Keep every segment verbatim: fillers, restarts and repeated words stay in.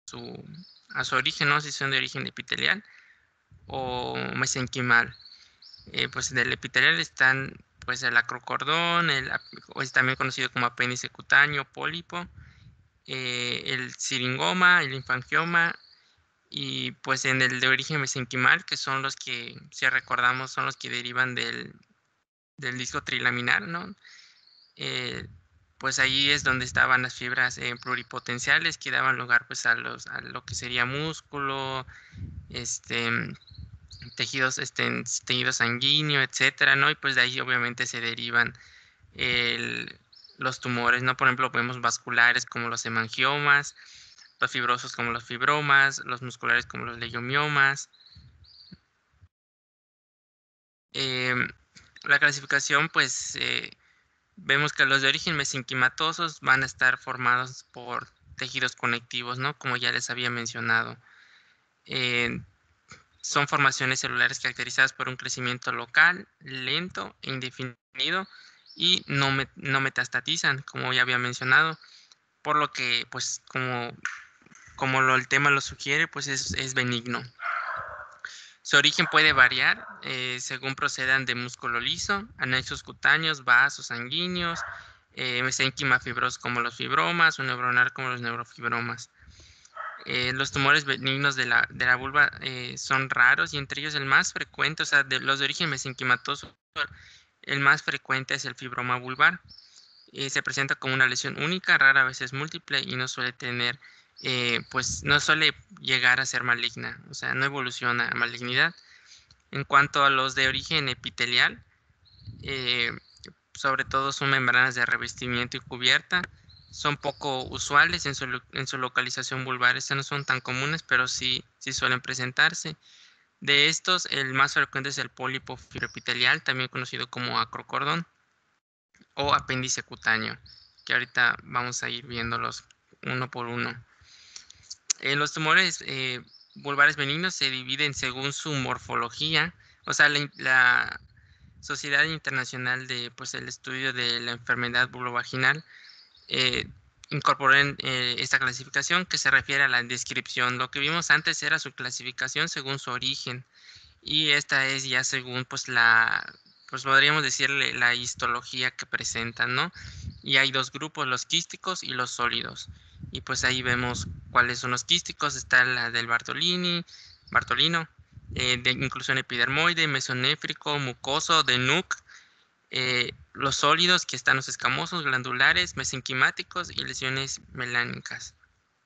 su, a su origen, ¿no? Si son de origen epitelial o mesenquimal. Eh, pues del epitelial están pues el acrocordón, el, o es también conocido como apéndice cutáneo, pólipo, eh, el siringoma, el linfangioma, y pues en el de origen mesenquimal, que son los que, si recordamos, son los que derivan del, del disco trilaminar, ¿no? Eh, pues ahí es donde estaban las fibras eh, pluripotenciales que daban lugar pues a los a lo que sería músculo, este tejidos, este, tejido sanguíneo, etcétera, ¿no? Y pues de ahí obviamente se derivan el, los tumores, ¿no? Por ejemplo, vemos vasculares como los hemangiomas, los fibrosos como los fibromas, los musculares como los leiomiomas. Em, la clasificación, pues, eh, vemos que los de origen mesenquimatosos van a estar formados por tejidos conectivos, ¿no? Como ya les había mencionado. Eh, son formaciones celulares caracterizadas por un crecimiento local, lento e indefinido y no, me- no metastatizan, como ya había mencionado, por lo que, pues, como, como lo, el tema lo sugiere, pues es, es benigno. Su origen puede variar eh, según procedan de músculo liso, anexos cutáneos, vasos sanguíneos, eh, mesénquima fibroso como los fibromas o neuronal como los neurofibromas. Eh, los tumores benignos de la, de la vulva eh, son raros y entre ellos el más frecuente, o sea, de los de origen mesenquimatoso, el más frecuente es el fibroma vulvar. Eh, se presenta como una lesión única, rara vez es múltiple y no suele tener, eh, pues no suele llegar a ser maligna, o sea, no evoluciona a malignidad. En cuanto a los de origen epitelial, eh, sobre todo son membranas de revestimiento y cubierta. Son poco usuales en su, en su localización vulvar. Estas no son tan comunes, pero sí, sí suelen presentarse. De estos, el más frecuente es el pólipo fibroepitelial, también conocido como acrocordón o apéndice cutáneo, que ahorita vamos a ir viéndolos uno por uno. Eh, los tumores eh, vulvares benignos se dividen según su morfología, o sea, la, la Sociedad Internacional de pues, el Estudio de la Enfermedad Vulvovaginal eh, incorporó en, eh, esta clasificación que se refiere a la descripción. Lo que vimos antes era su clasificación según su origen y esta es ya según pues la pues podríamos decirle la histología que presentan, ¿no? Y hay dos grupos, los quísticos y los sólidos. Y pues ahí vemos cuáles son los quísticos, está la del Bartolini, Bartolino, eh, de inclusión epidermoide, mesonéfrico, mucoso, de Nuc, eh, los sólidos que están los escamosos, glandulares, mesenquimáticos y lesiones melánicas.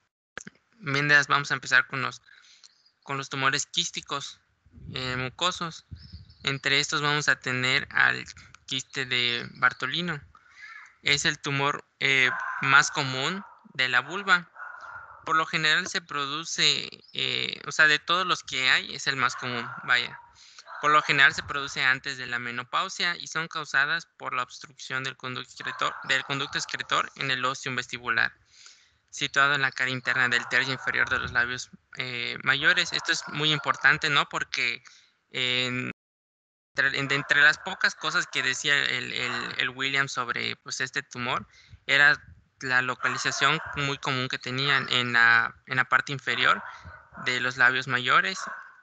Mientras vamos a empezar con los, con los tumores quísticos eh, mucosos. Entre estos vamos a tener al quiste de Bartolino. Es el tumor eh, más común de la vulva. Por lo general se produce, eh, o sea, de todos los que hay, es el más común, vaya. Por lo general se produce antes de la menopausia y son causadas por la obstrucción del conducto excretor, del conducto excretor en el ostium vestibular, situado en la cara interna del tercio inferior de los labios eh, mayores. Esto es muy importante, ¿no? Porque en entre, de entre las pocas cosas que decía el, el, el William sobre pues, este tumor, era la localización muy común que tenían en la, en la parte inferior de los labios mayores.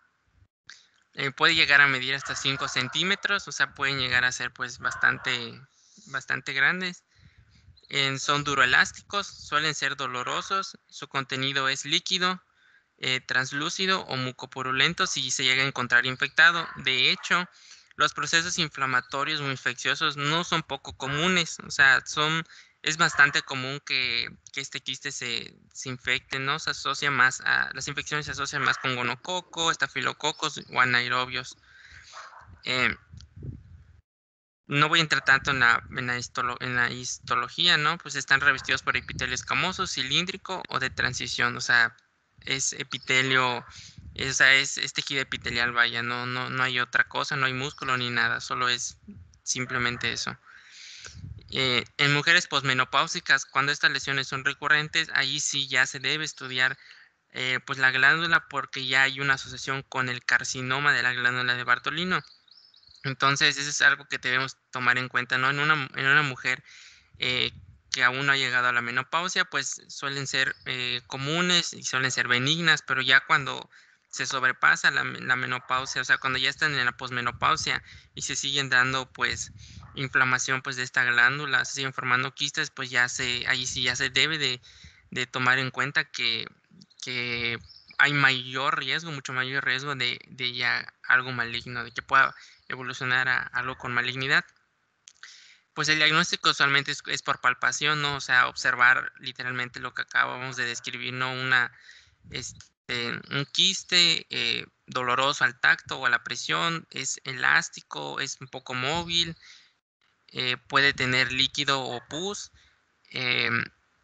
Eh, puede llegar a medir hasta cinco centímetros, o sea, pueden llegar a ser pues bastante, bastante grandes. Eh, son duroelásticos, suelen ser dolorosos, su contenido es líquido, eh, translúcido o mucopurulento si se llega a encontrar infectado. De hecho, los procesos inflamatorios o infecciosos no son poco comunes, o sea, son, es bastante común que, que este quiste se, se infecte, ¿no? Se asocia más a, las infecciones se asocian más con gonococo, estafilococos o anaerobios. Eh, no voy a entrar tanto en la, en la, histolo, en la histología, ¿no? Pues están revestidos por epitelio escamoso, cilíndrico o de transición, o sea, es epitelio, o sea, es, es tejido epitelial, vaya, no, no, no hay otra cosa, no hay músculo ni nada, solo es simplemente eso. Eh, en mujeres posmenopáusicas, cuando estas lesiones son recurrentes, ahí sí ya se debe estudiar eh, pues la glándula porque ya hay una asociación con el carcinoma de la glándula de Bartolino. Entonces, eso es algo que debemos tomar en cuenta, ¿no? En una, en una mujer eh, que aún no ha llegado a la menopausia, pues suelen ser eh, comunes y suelen ser benignas, pero ya cuando se sobrepasa la, la menopausia, o sea, cuando ya están en la posmenopausia y se siguen dando pues inflamación pues de esta glándula, se siguen formando quistes, pues ya se, ahí sí ya se debe de, de tomar en cuenta que, que hay mayor riesgo, mucho mayor riesgo de, de ya algo maligno, de que pueda evolucionar a algo con malignidad. Pues el diagnóstico usualmente es, es por palpación, ¿no? O sea, observar literalmente lo que acabamos de describir, ¿no? Una, este, un quiste eh, doloroso al tacto o a la presión, es elástico, es un poco móvil, eh, puede tener líquido o pus, em,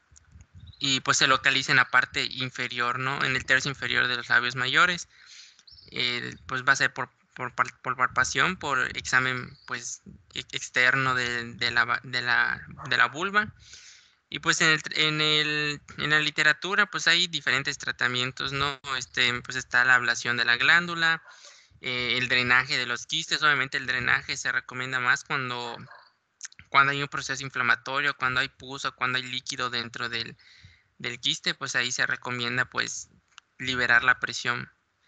y pues se localiza en la parte inferior, ¿no? En el tercio inferior de los labios mayores. Eh, pues va a ser por, por, por palpación, por examen pues externo de, de, la, de, la, de la vulva. Y pues en, el, en, el, en la literatura pues hay diferentes tratamientos, ¿no? Este, pues está la ablación de la glándula, eh, el drenaje de los quistes. Obviamente el drenaje se recomienda más cuando, cuando hay un proceso inflamatorio, cuando hay pus o cuando hay líquido dentro del, del quiste, pues ahí se recomienda pues liberar la presión.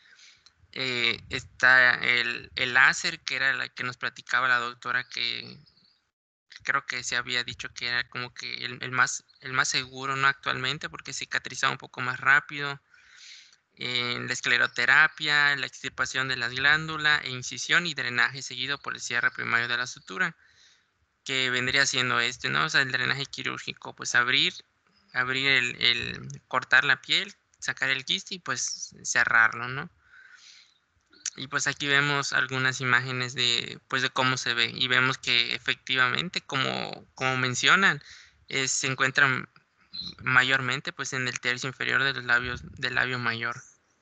Eh, está el, el láser, que era la que nos platicaba la doctora, que creo que se había dicho que era como que el, el más, el más seguro, ¿no? Actualmente, porque cicatrizaba un poco más rápido. Eh, la escleroterapia, la extirpación de las glándulas, e incisión y drenaje seguido por el cierre primario de la sutura, que vendría siendo este, ¿no? O sea, el drenaje quirúrgico, pues abrir, abrir el, el cortar la piel, sacar el quiste y pues cerrarlo, ¿no? Y pues aquí vemos algunas imágenes de, pues de cómo se ve, y vemos que efectivamente, como, como mencionan, eh, se encuentran mayormente pues en el tercio inferior de los labios, del labio mayor.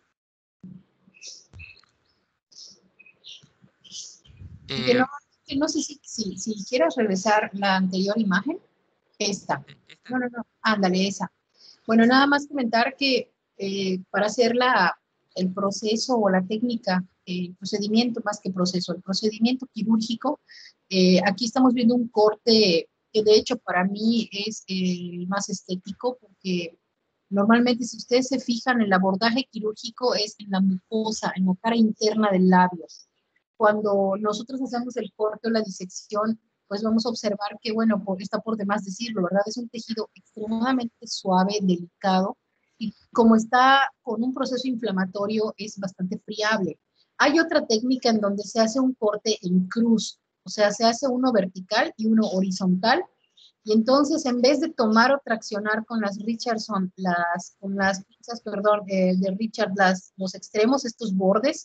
Y que Eh, no, que no sé si, si, si quieras regresar la anterior imagen, esta. esta, No, no, no, ándale, esa. Bueno, nada más comentar que eh, para hacer la, el proceso o la técnica, el eh, procedimiento más que proceso, el procedimiento quirúrgico, eh, aquí estamos viendo un corte que de hecho para mí es el más estético porque normalmente si ustedes se fijan el abordaje quirúrgico es en la mucosa, en la cara interna del labio. Cuando nosotros hacemos el corte o la disección, pues vamos a observar que, bueno, por, está por demás decirlo, ¿verdad? Es un tejido extremadamente suave, delicado, y como está con un proceso inflamatorio, es bastante friable. Hay otra técnica en donde se hace un corte en cruz, o sea, se hace uno vertical y uno horizontal, y entonces en vez de tomar o traccionar con las Richardson, las, con las pinzas, perdón, eh, de Richard, las, los extremos, estos bordes,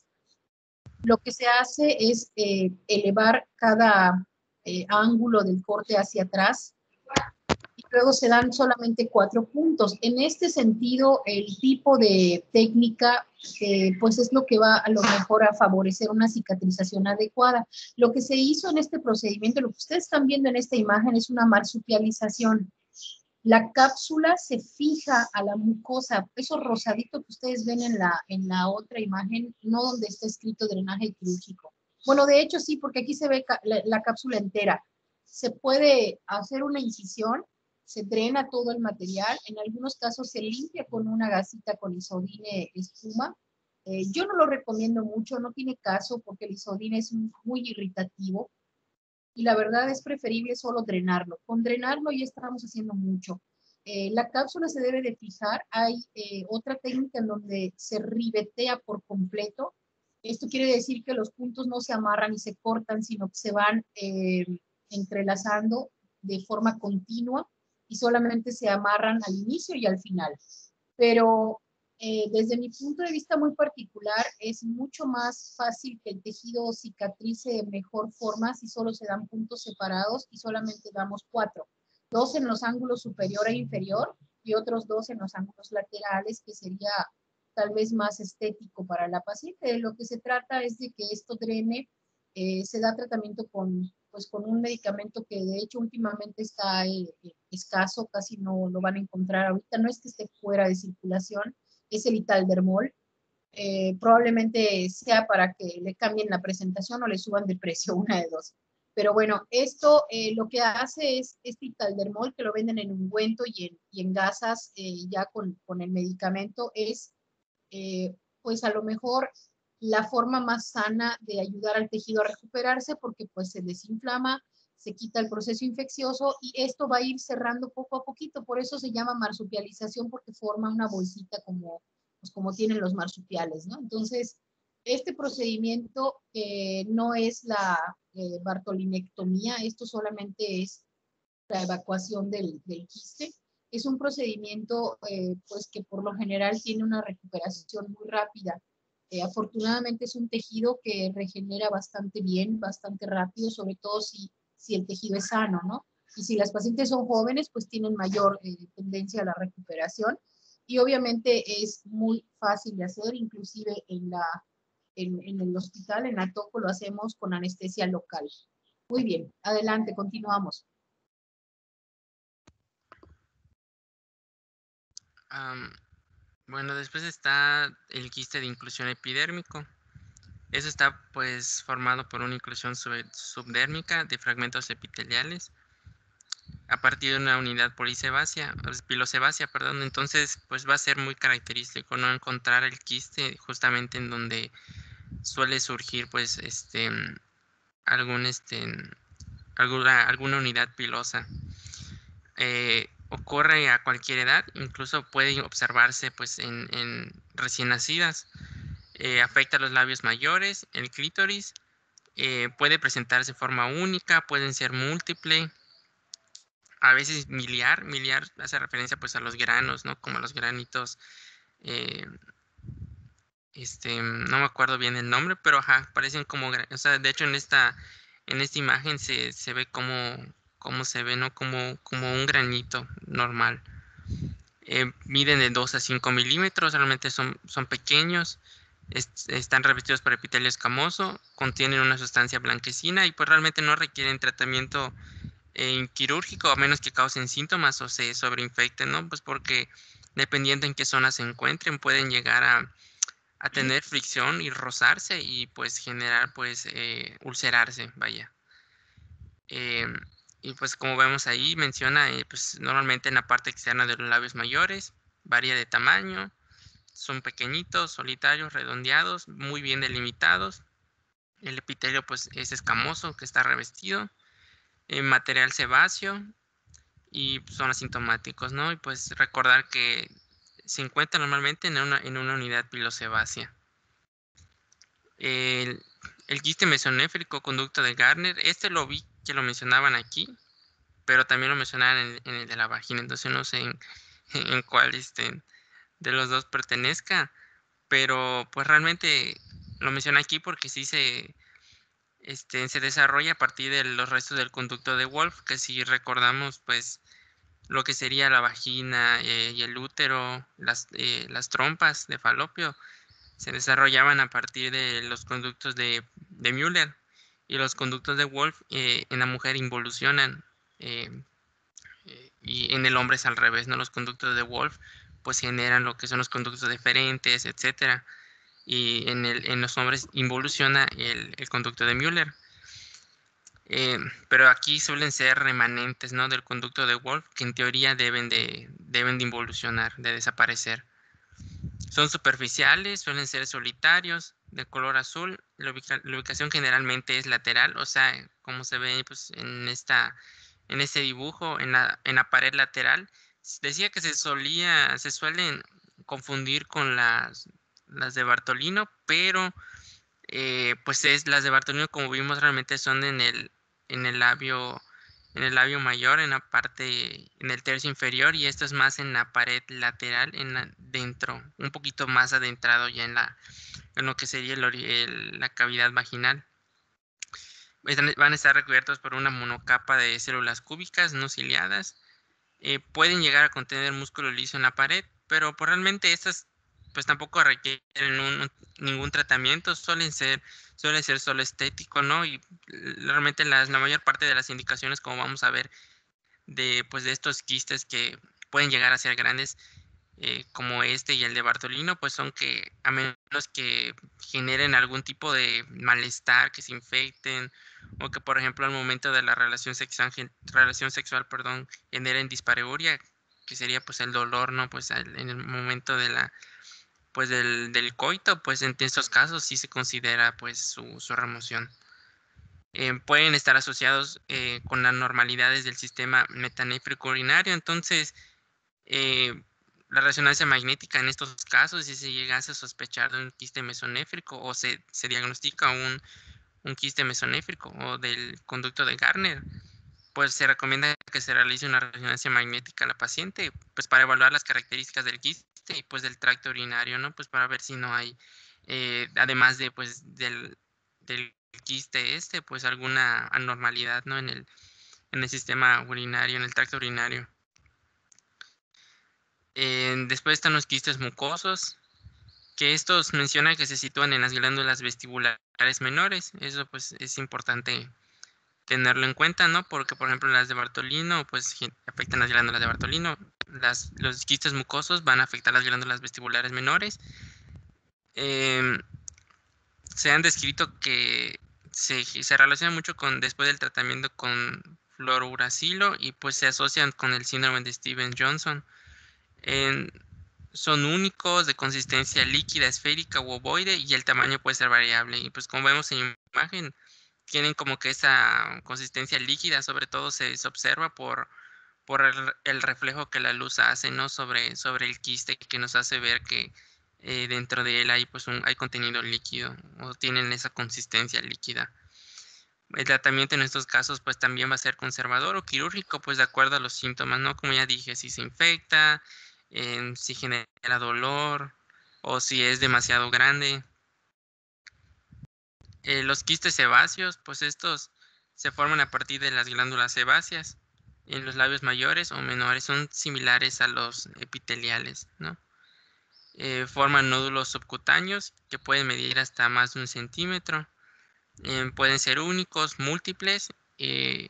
lo que se hace es eh, elevar cada eh, ángulo del corte hacia atrás y luego se dan solamente cuatro puntos. En este sentido, el tipo de técnica, eh, pues es lo que va a lo mejor a favorecer una cicatrización adecuada. Lo que se hizo en este procedimiento, lo que ustedes están viendo en esta imagen es una marsupialización. La cápsula se fija a la mucosa, eso rosadito que ustedes ven en la, en la otra imagen, no donde está escrito drenaje quirúrgico. Bueno, de hecho sí, porque aquí se ve la, la cápsula entera. Se puede hacer una incisión, se drena todo el material, en algunos casos se limpia con una gasita con isodine espuma. Eh, yo no lo recomiendo mucho, no tiene caso porque el isodine es muy irritativo y la verdad es preferible solo drenarlo. Con drenarlo ya estamos haciendo mucho. Eh, la cápsula se debe de fijar. Hay eh, otra técnica en donde se ribetea por completo. Esto quiere decir que los puntos no se amarran y se cortan, sino que se van eh, entrelazando de forma continua y solamente se amarran al inicio y al final. Pero eh, desde mi punto de vista muy particular, es mucho más fácil que el tejido cicatrice de mejor forma si solo se dan puntos separados y solamente damos cuatro. Dos en los ángulos superior e inferior y otros dos en los ángulos laterales, que sería tal vez más estético para la paciente. De lo que se trata es de que esto drene, eh, se da tratamiento con, pues, con un medicamento que de hecho últimamente está eh, escaso, casi no lo van a encontrar ahorita, no es que esté fuera de circulación, es el Italdermol. Eh, probablemente sea para que le cambien la presentación o le suban de precio, una de dos. Pero bueno, esto eh, lo que hace es este Italdermol, que lo venden en ungüento y en, y en gasas eh, ya con, con el medicamento, es eh, pues a lo mejor la forma más sana de ayudar al tejido a recuperarse, porque pues se desinflama, se quita el proceso infeccioso y esto va a ir cerrando poco a poquito. Por eso se llama marsupialización, porque forma una bolsita como, pues, como tienen los marsupiales, ¿no? Entonces, este procedimiento eh, no es la eh, bartolinectomía, esto solamente es la evacuación del, del quiste. Es un procedimiento eh, pues que por lo general tiene una recuperación muy rápida. Eh, afortunadamente es un tejido que regenera bastante bien, bastante rápido, sobre todo si, si el tejido es sano, ¿no? Y si las pacientes son jóvenes, pues tienen mayor eh, tendencia a la recuperación. Y obviamente es muy fácil de hacer, inclusive en, la, en, en el hospital, en Atoco, lo hacemos con anestesia local. Muy bien, adelante, continuamos. Um, bueno, después está el quiste de inclusión epidérmico. Eso está pues formado por una inclusión sub subdérmica de fragmentos epiteliales a partir de una unidad polisebácea, pilosebácea, perdón. Entonces, pues va a ser muy característico no encontrar el quiste justamente en donde suele surgir pues este algún este alguna alguna unidad pilosa. Eh, ocurre a cualquier edad, incluso puede observarse pues en, en recién nacidas. Eh, afecta a los labios mayores, el clítoris, eh, puede presentarse de forma única, pueden ser múltiple, a veces miliar. Miliar hace referencia pues a los granos, ¿no? Como los granitos, eh, este, no me acuerdo bien el nombre, pero ajá, parecen como, o sea, de hecho en esta, en esta imagen se, se ve como, como se ve, ¿no? Como, como un granito normal. Eh, miden de dos a cinco milímetros, realmente son, son pequeños, est están revestidos por epitelio escamoso, contienen una sustancia blanquecina y pues realmente no requieren tratamiento eh, quirúrgico a menos que causen síntomas o se sobreinfecten, ¿no? Pues porque dependiendo en qué zona se encuentren pueden llegar a, a tener fricción y rozarse y pues generar pues eh, ulcerarse, vaya. Eh, y pues como vemos ahí menciona eh, pues normalmente en la parte externa de los labios mayores, varía de tamaño, son pequeñitos, solitarios, redondeados, muy bien delimitados. El epitelio pues es escamoso que está revestido, en material sebáceo y son asintomáticos, ¿no? Y pues recordar que se encuentra normalmente en una, en una unidad pilosebácea. El, el quiste mesonéfrico conducto de Gardner, este lo vi que lo mencionaban aquí, pero también lo mencionaban en, en el de la vagina, entonces no sé en, en cuál este, de los dos pertenezca, pero pues realmente lo menciona aquí porque sí se, este, se desarrolla a partir de los restos del conducto de Wolf, que si recordamos pues lo que sería la vagina eh, y el útero, las, eh, las trompas de falopio, se desarrollaban a partir de los conductos de, de Müller, y los conductos de Wolf eh, en la mujer involucionan eh, eh, y en el hombre es al revés, ¿no? Los conductos de Wolf pues generan lo que son los conductos deferentes, etcétera, y en, el, en los hombres involuciona el, el conducto de Müller. Eh, pero aquí suelen ser remanentes, ¿no? Del conducto de Wolf, que en teoría deben de, deben de involucionar, de desaparecer. Son superficiales, suelen ser solitarios, de color azul. La, ubica la ubicación generalmente es lateral, o sea, como se ve pues, en, esta, en este dibujo, en la, en la pared lateral. Decía que se solía, se suelen confundir con las, las de Bartolino, pero eh, pues es las de Bartolino, como vimos, realmente son en el, en el labio, en el labio mayor, en la parte, en el tercio inferior, y esto es más en la pared lateral, en la, dentro, un poquito más adentrado ya en la, en lo que sería el, el, la cavidad vaginal. Van a estar recubiertos por una monocapa de células cúbicas no ciliadas. Eh, pueden llegar a contener músculo liso en la pared, pero pues realmente estas pues tampoco requieren un, un, ningún tratamiento, suelen ser, suele ser solo estético, ¿no? Y realmente las, la mayor parte de las indicaciones, como vamos a ver, de, pues, de estos quistes que pueden llegar a ser grandes, eh, como este y el de Bartolino, pues son que a menos que generen algún tipo de malestar, que se infecten, o que por ejemplo al momento de la relación sexual, relación sexual perdón, generen dispareuria, que sería pues el dolor, ¿no? Pues en el momento de la pues del, del coito, pues en estos casos sí se considera pues su, su remoción. Eh, pueden estar asociados eh, con las normalidades del sistema metanéfrico urinario. Entonces, eh, la resonancia magnética en estos casos, si se llegase a sospechar de un quiste mesonéfrico o se, se diagnostica un, un quiste mesonéfrico o del conducto de Garner, pues se recomienda que se realice una resonancia magnética a la paciente, pues para evaluar las características del quiste y pues del tracto urinario, ¿no? Pues para ver si no hay, eh, además de pues del, del quiste este, pues alguna anormalidad, ¿no? En el, en el sistema urinario, en el tracto urinario. Eh, después están los quistes mucosos, que estos mencionan que se sitúan en las glándulas vestibulares menores. Eso pues es importante tenerlo en cuenta, ¿no? Porque, por ejemplo, las de Bartolino, pues afectan las glándulas de Bartolino. Las, los quistes mucosos van a afectar las glándulas vestibulares menores. Eh, se han descrito que se, se relaciona mucho con después del tratamiento con fluorouracilo y pues se asocian con el síndrome de Stevens-Johnson. En, son únicos, de consistencia líquida, esférica u ovoide, y el tamaño puede ser variable. Y pues como vemos en imagen, tienen como que esa consistencia líquida, sobre todo se, se observa por, por el, el, reflejo que la luz hace, ¿no? Sobre, sobre el quiste, que nos hace ver que eh, dentro de él hay, pues, un, hay contenido líquido, o tienen esa consistencia líquida. El tratamiento en estos casos pues también va a ser conservador o quirúrgico, pues de acuerdo a los síntomas, ¿no? Como ya dije, si se infecta, eh, si genera dolor o si es demasiado grande. Eh, los quistes sebáceos, pues estos se forman a partir de las glándulas sebáceas en los labios mayores o menores, son similares a los epiteliales, ¿no? Eh, forman nódulos subcutáneos que pueden medir hasta más de un centímetro. Eh, pueden ser únicos, múltiples. Eh,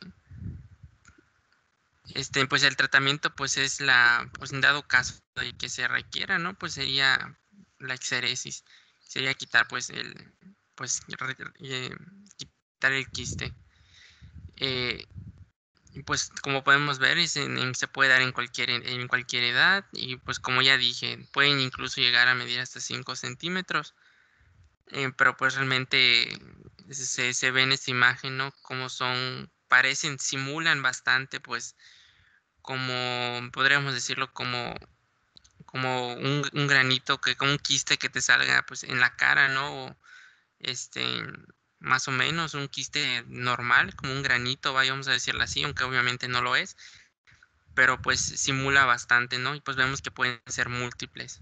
este, pues el tratamiento, pues es la, pues en dado caso de que se requiera, ¿no? Pues sería la exeresis, sería quitar, pues el, pues re, eh, quitar el quiste. Eh, pues como podemos ver, es en, en, se puede dar en cualquier, en cualquier edad y pues como ya dije, pueden incluso llegar a medir hasta cinco centímetros. Eh, pero pues realmente se, se ve en esta imagen, ¿no? Como son, parecen, simulan bastante, pues, como, podríamos decirlo, como, como un, un granito, que como un quiste que te salga, pues, en la cara, ¿no? O, este, más o menos, un quiste normal, como un granito, vamos a decirlo así, aunque obviamente no lo es, pero pues simula bastante, ¿no? Y pues vemos que pueden ser múltiples.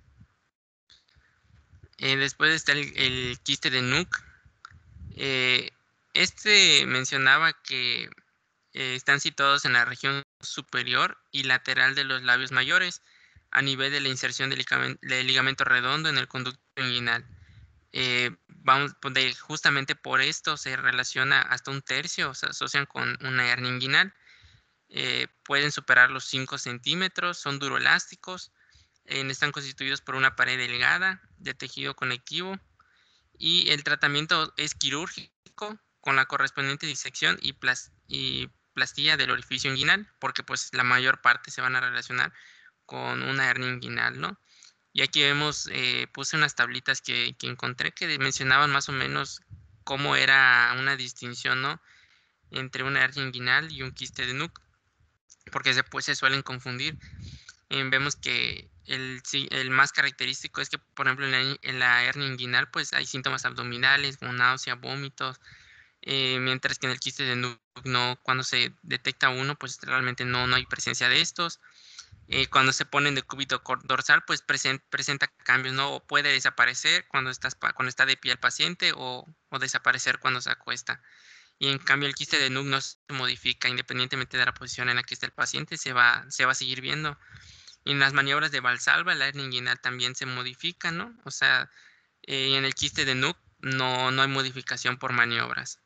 Eh, después está el, el quiste de Nuc. Eh, este mencionaba que eh, están situados en la región superior y lateral de los labios mayores, a nivel de la inserción del ligamento, del ligamento redondo en el conducto inguinal. Eh, vamos, de, justamente por esto se relaciona hasta un tercio, se asocian con una hernia inguinal. Eh, pueden superar los cinco centímetros, son duroelásticos, eh, están constituidos por una pared delgada de tejido conectivo. Y el tratamiento es quirúrgico con la correspondiente disección y, plas y plastilla del orificio inguinal, porque pues la mayor parte se van a relacionar con una hernia inguinal, ¿no? Y aquí vemos, eh, puse unas tablitas que, que encontré que mencionaban más o menos cómo era una distinción, ¿no? Entre una hernia inguinal y un quiste de Nuc, porque se, pues, se suelen confundir. Eh, vemos que el, el, más característico es que, por ejemplo, en la, en la hernia inguinal, pues hay síntomas abdominales, como náusea, vómitos, eh, mientras que en el quiste de Nuc, no, cuando se detecta uno, pues realmente no, no hay presencia de estos. Eh, cuando se ponen de cúbito dorsal, pues present, presenta cambios, ¿no? O puede desaparecer cuando, estás, cuando está de pie el paciente o, o desaparecer cuando se acuesta. Y en cambio el quiste de Nuc no se modifica, independientemente de la posición en la que esté el paciente, se va, se va a seguir viendo. Y en las maniobras de Valsalva, la hernia inguinal también se modifica, ¿no? O sea, eh, en el quiste de Nuc no, no hay modificación por maniobras.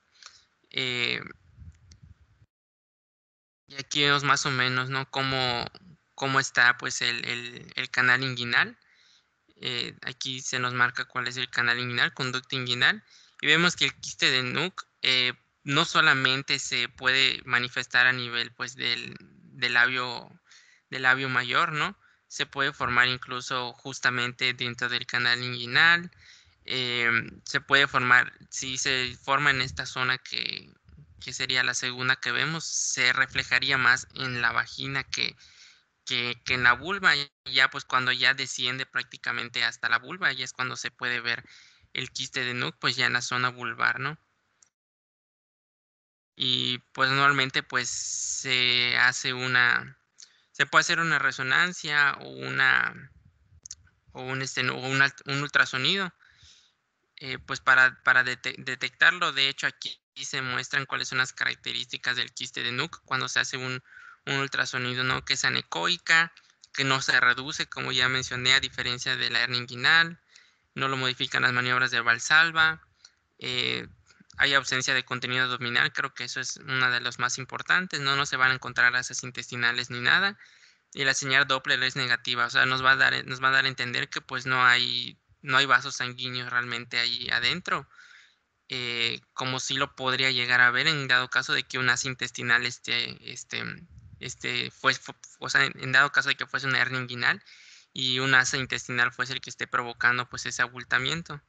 Eh, y aquí vemos más o menos, ¿no? Cómo, cómo está pues el, el, el canal inguinal. Eh, aquí se nos marca cuál es el canal inguinal, conducto inguinal, y vemos que el quiste de Nuc eh, no solamente se puede manifestar a nivel pues del, del labio del labio mayor, ¿no? Se puede formar incluso justamente dentro del canal inguinal. Eh, se puede formar, si se forma en esta zona que, que sería la segunda que vemos, se reflejaría más en la vagina que, que, que en la vulva. Y ya pues cuando ya desciende prácticamente hasta la vulva, ya es cuando se puede ver el quiste de Nuc, pues ya en la zona vulvar, ¿no? Y pues normalmente pues se hace una, se puede hacer una resonancia o una, o un, este, o un, un ultrasonido. Eh, pues para, para dete detectarlo. De hecho, aquí se muestran cuáles son las características del quiste de Nuc cuando se hace un, un ultrasonido, ¿no? Que es anecoica, que no se reduce, como ya mencioné, a diferencia de la hernia inguinal, no lo modifican las maniobras de Valsalva, eh, hay ausencia de contenido abdominal, creo que eso es una de los más importantes, no, no se van a encontrar asas intestinales ni nada, y la señal Doppler es negativa, o sea, nos va a dar, nos va a dar a entender que pues no hay no hay vasos sanguíneos realmente ahí adentro, eh, como si lo podría llegar a ver en dado caso de que un asa intestinal esté, este, este, fue, fue, o sea, en dado caso de que fuese una hernia inguinal y un asa intestinal fuese el que esté provocando pues ese abultamiento.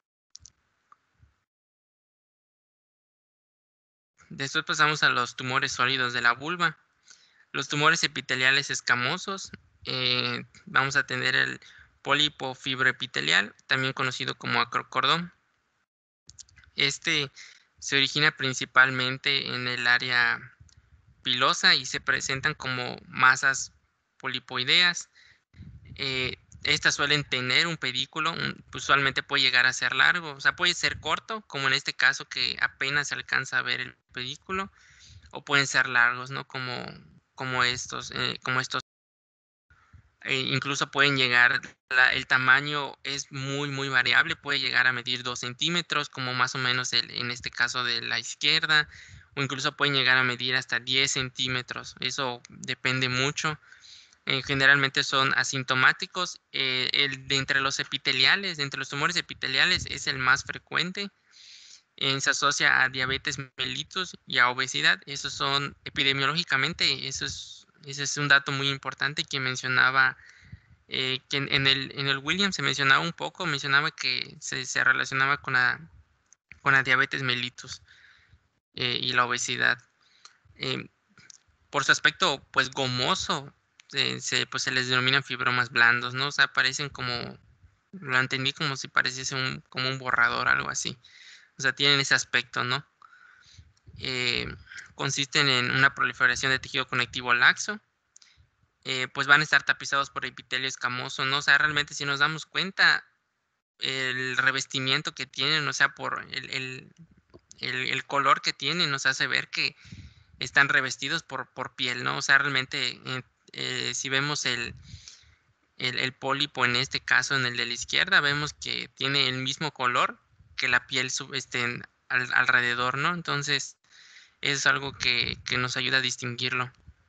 Después pasamos a los tumores sólidos de la vulva. Los tumores epiteliales escamosos, eh, vamos a tener el pólipo fibroepitelial, también conocido como acrocordón. Este se origina principalmente en el área pilosa y se presentan como masas polipoideas. Eh, estas suelen tener un pedículo, un, usualmente puede llegar a ser largo, o sea, puede ser corto, como en este caso que apenas se alcanza a ver el pedículo, o pueden ser largos, ¿no? Como, como estos, eh, como estos. Eh, incluso pueden llegar, la, el tamaño es muy, muy variable, puede llegar a medir dos centímetros, como más o menos el, en este caso de la izquierda, o incluso pueden llegar a medir hasta diez centímetros, eso depende mucho. Eh, generalmente son asintomáticos, eh, el de entre los epiteliales, de entre los tumores epiteliales es el más frecuente, eh, se asocia a diabetes mellitus y a obesidad, esos son epidemiológicamente, eso es, ese es un dato muy importante que mencionaba eh, que en, en el, en el Williams se mencionaba un poco, mencionaba que se, se relacionaba con la, con la diabetes mellitus eh, y la obesidad. Eh, por su aspecto, pues gomoso, eh, se, pues se les denominan fibromas blandos, ¿no? O sea, parecen como, lo entendí como si pareciese un, como un borrador, algo así. O sea, tienen ese aspecto, ¿no? Eh, consisten en una proliferación de tejido conectivo laxo, eh, pues van a estar tapizados por epitelio escamoso, ¿no? O sea, realmente si nos damos cuenta, el revestimiento que tienen, o sea, por el, el, el, el color que tienen, nos hace ver que están revestidos por, por piel, ¿no? O sea, realmente, eh, eh, si vemos el, el, el pólipo en este caso, en el de la izquierda, vemos que tiene el mismo color que la piel sub, este, al, alrededor, ¿no? Entonces, es algo que, que nos ayuda a distinguirlo.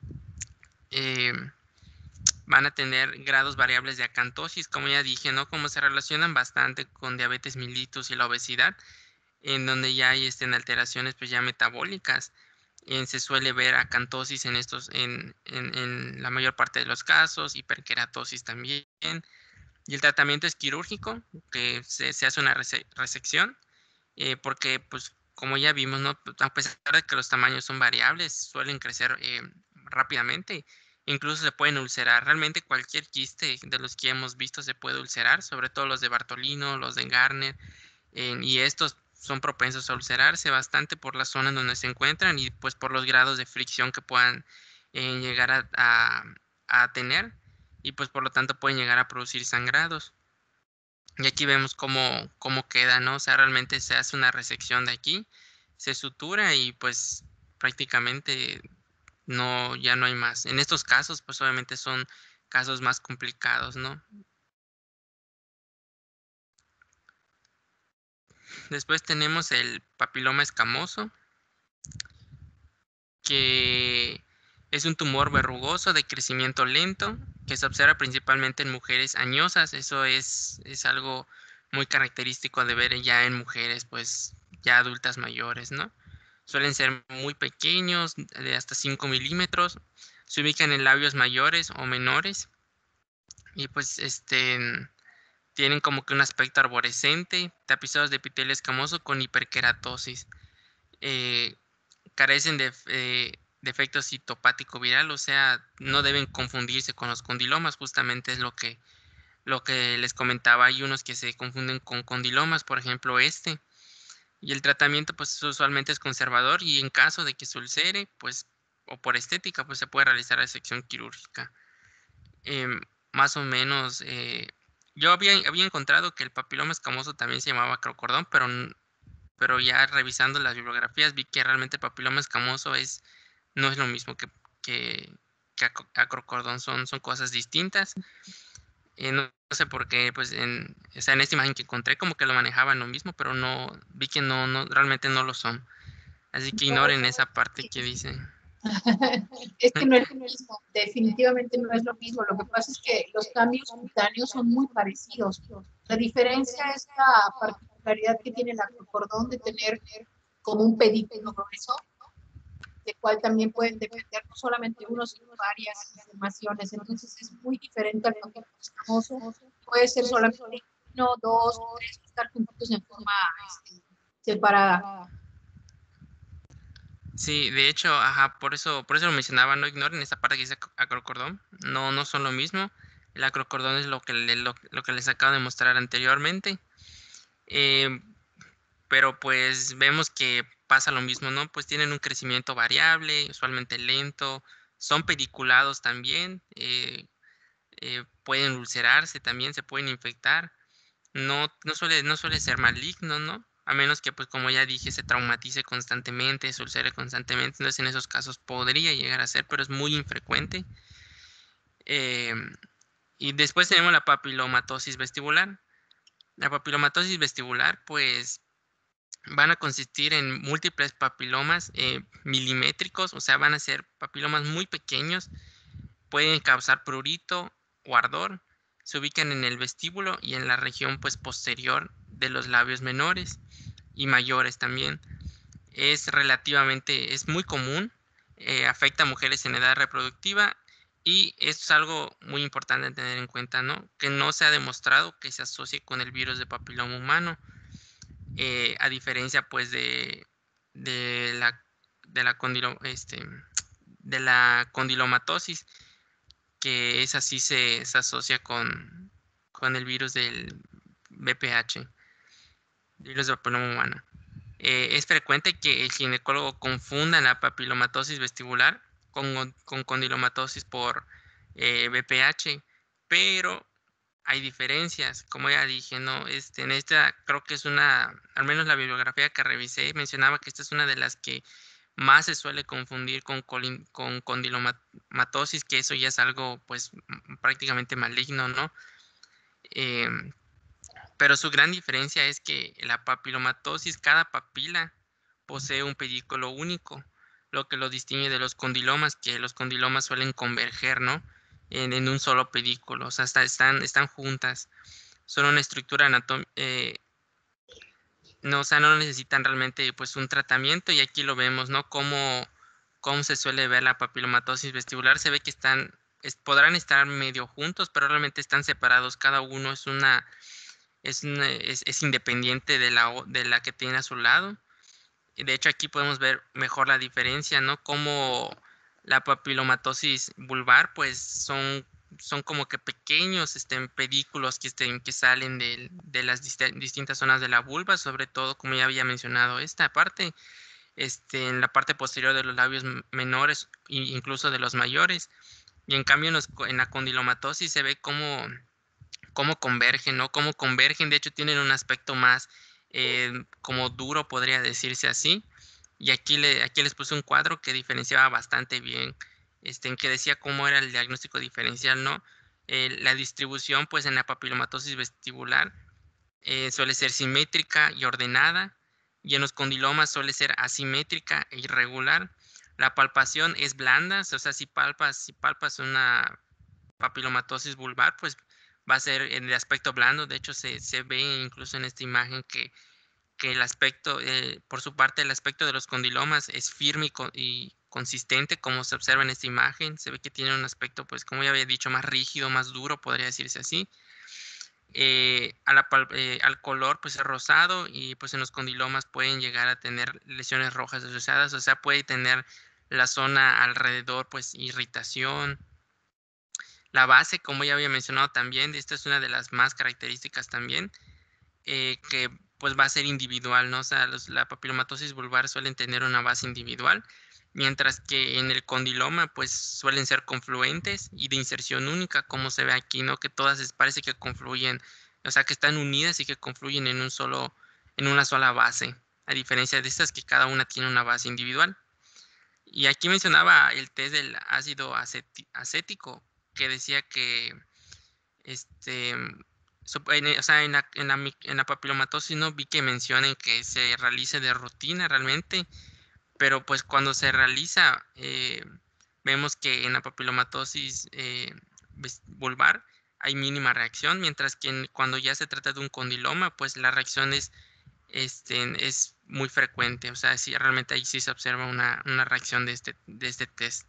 Eh, van a tener grados variables de acantosis, como ya dije, ¿no? Como se relacionan bastante con diabetes mellitus y la obesidad, en donde ya hay este, alteraciones pues ya metabólicas. Eh, se suele ver acantosis en estos, en, en, en la mayor parte de los casos, hiperkeratosis también. Y el tratamiento es quirúrgico, que se, se hace una rese resección, eh, porque pues como ya vimos, ¿no? A pesar de que los tamaños son variables, suelen crecer eh, rápidamente, incluso se pueden ulcerar. Realmente cualquier quiste de los que hemos visto se puede ulcerar, sobre todo los de Bartolino, los de Garner, eh, y estos son propensos a ulcerarse bastante por la zona en donde se encuentran y pues por los grados de fricción que puedan eh, llegar a, a, a tener, y pues por lo tanto pueden llegar a producir sangrados. Y aquí vemos cómo, cómo queda, ¿no? O sea, realmente se hace una resección de aquí, se sutura y pues prácticamente no, ya no hay más. En estos casos, pues obviamente son casos más complicados, ¿no? Después tenemos el papiloma escamoso, que Es un tumor verrugoso de crecimiento lento que se observa principalmente en mujeres añosas. Eso es, es algo muy característico de ver ya en mujeres, pues ya adultas mayores, ¿no? Suelen ser muy pequeños, de hasta cinco milímetros. Se ubican en labios mayores o menores. Y pues este tienen como que un aspecto arborescente, tapizados de epitelio escamoso con hiperkeratosis. Eh, carecen de, eh, de efecto citopático viral, o sea, no deben confundirse con los condilomas, justamente es lo que, lo que les comentaba. Hay unos que se confunden con condilomas, por ejemplo este, y el tratamiento pues usualmente es conservador, y en caso de que se ulcere, pues, o por estética, pues se puede realizar la sección quirúrgica. Eh, más o menos, eh, yo había, había encontrado que el papiloma escamoso también se llamaba acrocordón, pero pero ya revisando las bibliografías vi que realmente el papiloma escamoso es, no es lo mismo que, que, que acrocordón, son, son cosas distintas. Eh, no, no sé por qué, pues en, o sea, en esta imagen que encontré como que lo manejaban lo mismo, pero no, vi que no, no, realmente no lo son. Así que No, ignoren esa parte que dicen. es que no es lo mismo, definitivamente no es lo mismo. Lo que pasa es que los cambios cutáneos son muy parecidos. La diferencia es la particularidad que tiene el acrocordón de tener como un pedículo grueso, de cual también pueden depender no solamente uno, sino varias informaciones. Entonces es muy diferente al papiloma escamoso. Puede ser solamente uno, dos, tres, estar juntos en forma este, separada. Sí, de hecho, ajá, por eso, por eso lo mencionaba, no ignoren esa parte que dice acrocordón, no, no son lo mismo. El acrocordón es lo que, le, lo, lo que les acabo de mostrar anteriormente. Eh, pero pues vemos que pasa lo mismo, ¿no? Pues tienen un crecimiento variable, usualmente lento, son pediculados también, eh, eh, pueden ulcerarse también, se pueden infectar. No, no suele, no suele ser maligno, ¿no? A menos que, pues como ya dije, se traumatice constantemente, se ulcere constantemente. Entonces en esos casos podría llegar a ser, pero es muy infrecuente. Eh, y después tenemos la papilomatosis vestibular. La papilomatosis vestibular, pues van a consistir en múltiples papilomas eh, milimétricos, o sea, van a ser papilomas muy pequeños, pueden causar prurito o ardor, se ubican en el vestíbulo y en la región pues posterior de los labios menores y mayores también. Es relativamente, es muy común, eh, afecta a mujeres en edad reproductiva, y esto es algo muy importante tener en cuenta, ¿no? Que no se ha demostrado que se asocie con el virus de papiloma humano. Eh, a diferencia pues de, de la de la condilo, este, de la condilomatosis, que esa sí se, se asocia con, con el virus del B P H, virus de papiloma humano. Eh, es frecuente que el ginecólogo confunda la papilomatosis vestibular con, con condilomatosis por eh, B P H, pero hay diferencias, como ya dije, ¿no? Este, en esta creo que es una, al menos la bibliografía que revisé mencionaba que esta es una de las que más se suele confundir con, colin, con condilomatosis, que eso ya es algo pues prácticamente maligno, ¿no? Eh, pero su gran diferencia es que la papilomatosis, cada papila posee un pedículo único, lo que lo distingue de los condilomas, que los condilomas suelen converger, ¿no? En, en un solo pedículo, o sea, hasta están, están juntas, son una estructura anatómica, eh, no, o sea, no necesitan realmente pues un tratamiento, y aquí lo vemos, ¿no? Cómo, cómo se suele ver la papilomatosis vestibular, se ve que están, es, podrán estar medio juntos, pero realmente están separados, cada uno es una, es, una, es, es independiente de la, de la que tiene a su lado. De hecho, aquí podemos ver mejor la diferencia, ¿no? Como la papilomatosis vulvar, pues son, son como que pequeños este, pedículos que, este, que salen de, de las dist distintas zonas de la vulva, sobre todo, como ya había mencionado, esta parte, este, en la parte posterior de los labios menores e incluso de los mayores. Y en cambio, en, los, en la condilomatosis se ve cómo, cómo convergen, ¿no? Cómo convergen, de hecho, tienen un aspecto más eh, como duro, podría decirse así. Y aquí, le, aquí les puse un cuadro que diferenciaba bastante bien, este, en que decía cómo era el diagnóstico diferencial, ¿no? Eh, la distribución, pues, en la papilomatosis vestibular eh, suele ser simétrica y ordenada, y en los condilomas suele ser asimétrica e irregular. La palpación es blanda, o sea, si palpas, si palpas una papilomatosis vulvar, pues va a ser en el aspecto blando. De hecho, se, se ve incluso en esta imagen que, que el aspecto, eh, por su parte, el aspecto de los condilomas es firme y, co- y consistente, como se observa en esta imagen. Se ve que tiene un aspecto, pues, como ya había dicho, más rígido, más duro, podría decirse así. Eh, a la pal- eh, al color, pues, es rosado y, pues, en los condilomas pueden llegar a tener lesiones rojas asociadas, o sea, puede tener la zona alrededor, pues, irritación. La base, como ya había mencionado también, esta es una de las más características también, eh, que pues va a ser individual, ¿no? O sea, los- la papilomatosis vulvar suelen tener una base individual, mientras que en el condiloma pues suelen ser confluentes y de inserción única, como se ve aquí, ¿no? Que todas es- parece que confluyen, o sea, que están unidas y que confluyen en un solo, en una sola base, a diferencia de estas que cada una tiene una base individual. Y aquí mencionaba el test del ácido aceti- acético, que decía que este, sup- en, e- o sea, en la, en la mi- en la papilomatosis no vi que mencionen que se realice de rutina realmente, pero pues cuando se realiza, eh, vemos que en la papilomatosis eh, ves- vulvar hay mínima reacción, mientras que en- cuando ya se trata de un condiloma, pues la reacción es, este, es muy frecuente, o sea, sí, realmente ahí sí se observa una, una reacción de este, de este test.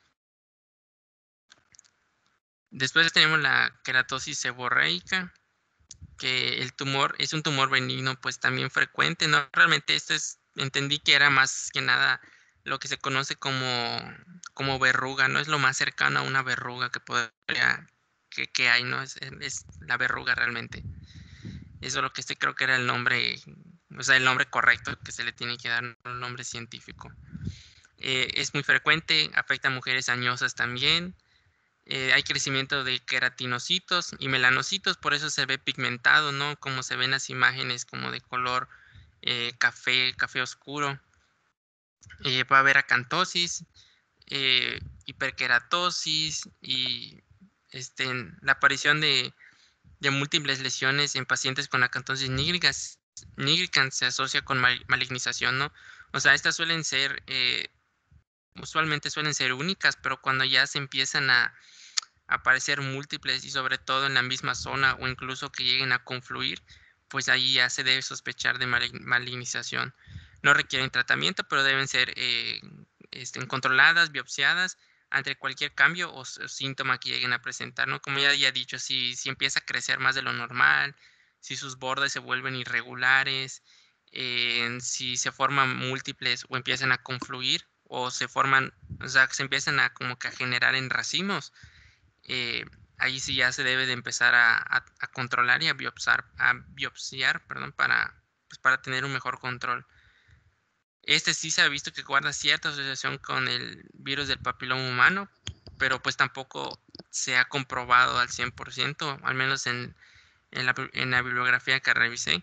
Después tenemos la queratosis seborreica, que el tumor es un tumor benigno, pues también frecuente, ¿no? Realmente esto es, entendí que era más que nada lo que se conoce como, como verruga, ¿no? Es lo más cercano a una verruga que podría, que, que hay, ¿no? Es, es la verruga realmente. Eso es lo que este creo que era el nombre, o sea, el nombre correcto que se le tiene que dar, no el nombre científico. Eh, es muy frecuente, afecta a mujeres añosas también. Eh, hay crecimiento de queratinocitos y melanocitos, por eso se ve pigmentado, ¿no? Como se ven las imágenes como de color eh, café, café oscuro. Eh, puede haber acantosis, eh, hiperkeratosis y este, la aparición de, de múltiples lesiones en pacientes con acantosis nigricans, nigricans se asocia con mal- malignización, ¿no? O sea, estas suelen ser, eh, usualmente suelen ser únicas, pero cuando ya se empiezan a aparecer múltiples y sobre todo en la misma zona o incluso que lleguen a confluir, pues ahí ya se debe sospechar de malig- malignización. No requieren tratamiento, pero deben ser eh, este, controladas, biopsiadas ante cualquier cambio o, s- o síntoma que lleguen a presentar, ¿no? Como ya había dicho, si, si empieza a crecer más de lo normal, si sus bordes se vuelven irregulares, eh, si se forman múltiples o empiezan a confluir o se forman, o sea, se empiezan a como que a generar en racimos, eh, ahí sí ya se debe de empezar a, a- a controlar y a biopsar, a biopsiar, perdón, para, pues, para tener un mejor control. Este sí se ha visto que guarda cierta asociación con el virus del papiloma humano, pero pues tampoco se ha comprobado al cien por ciento, al menos en, en la, en la bibliografía que revisé.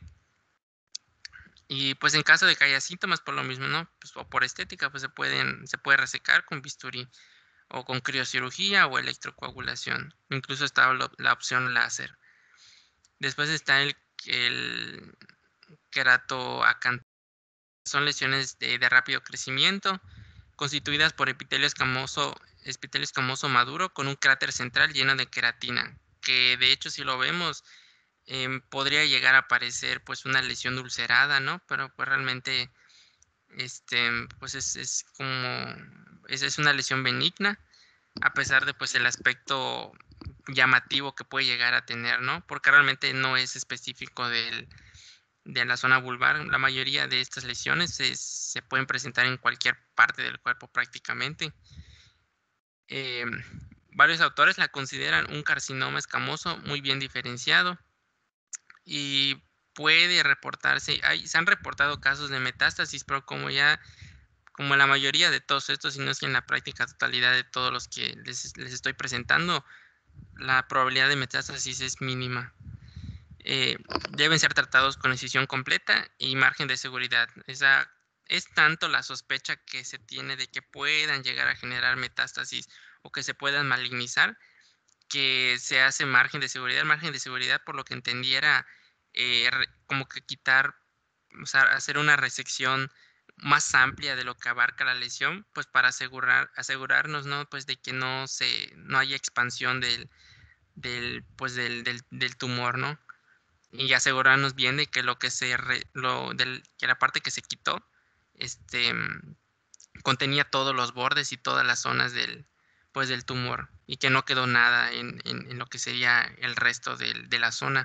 Y pues en caso de que haya síntomas por lo mismo, ¿no? Pues, o por estética, pues se pueden, se puede resecar con bisturí o con criocirugía o electrocoagulación. Incluso está lo- la opción láser. Después está el, el queratoacantoma. Son lesiones de, de rápido crecimiento, constituidas por epitelio escamoso, epitelio escamoso maduro con un cráter central lleno de queratina, que de hecho si lo vemos em, podría llegar a parecer pues una lesión ulcerada, ¿no? Pero pues realmente este, pues es, es como, es, es una lesión benigna a pesar de pues el aspecto llamativo que puede llegar a tener, ¿no? Porque realmente no es específico del, de la zona vulvar. La mayoría de estas lesiones se, se pueden presentar en cualquier parte del cuerpo prácticamente. Eh, Varios autores la consideran un carcinoma escamoso muy bien diferenciado y puede reportarse, hay, se han reportado casos de metástasis, pero como ya como la mayoría de todos estos, y no es que en la práctica totalidad de todos los que les, les estoy presentando, la probabilidad de metástasis es mínima. Eh, Deben ser tratados con incisión completa y margen de seguridad. Esa, es tanto la sospecha que se tiene de que puedan llegar a generar metástasis o que se puedan malignizar, que se hace margen de seguridad. El margen de seguridad, por lo que entendiera, eh, como que quitar, o sea, hacer una resección más amplia de lo que abarca la lesión, pues para asegurar, asegurarnos, ¿no? Pues de que no se, no haya expansión del, del, pues del, del, del tumor, ¿no? Y asegurarnos bien de que lo que se, re, lo, del, que la parte que se quitó, este, contenía todos los bordes y todas las zonas del, pues del tumor y que no quedó nada en, en, en lo que sería el resto del, de la zona.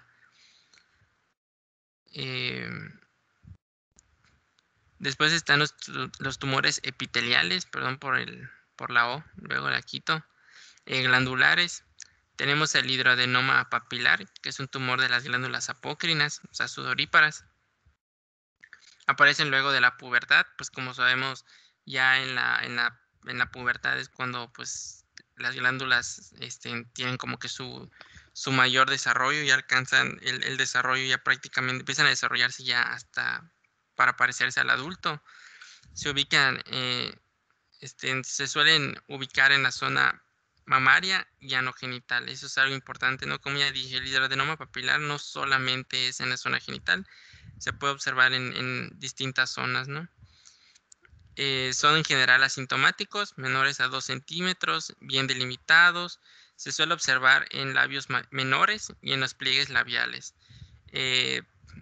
Eh, Después están los, los tumores epiteliales, perdón por, el, por la O, luego la quito. Eh, glandulares. Tenemos el hidroadenoma papilar, que es un tumor de las glándulas apócrinas, o sea, sudoríparas. Aparecen luego de la pubertad, pues como sabemos, ya en la, en la, en la pubertad es cuando pues las glándulas este, tienen como que su, su mayor desarrollo y alcanzan el, el desarrollo ya prácticamente, empiezan a desarrollarse ya hasta para parecerse al adulto. Se ubican, eh, este, se suelen ubicar en la zona mamaria y anogenital. Eso es algo importante, ¿no? Como ya dije, el hidroadenoma papilar no solamente es en la zona genital, se puede observar en, en distintas zonas, ¿no? Eh, son en general asintomáticos, menores a dos centímetros, bien delimitados. Se suele observar en labios menores y en los pliegues labiales. Eh,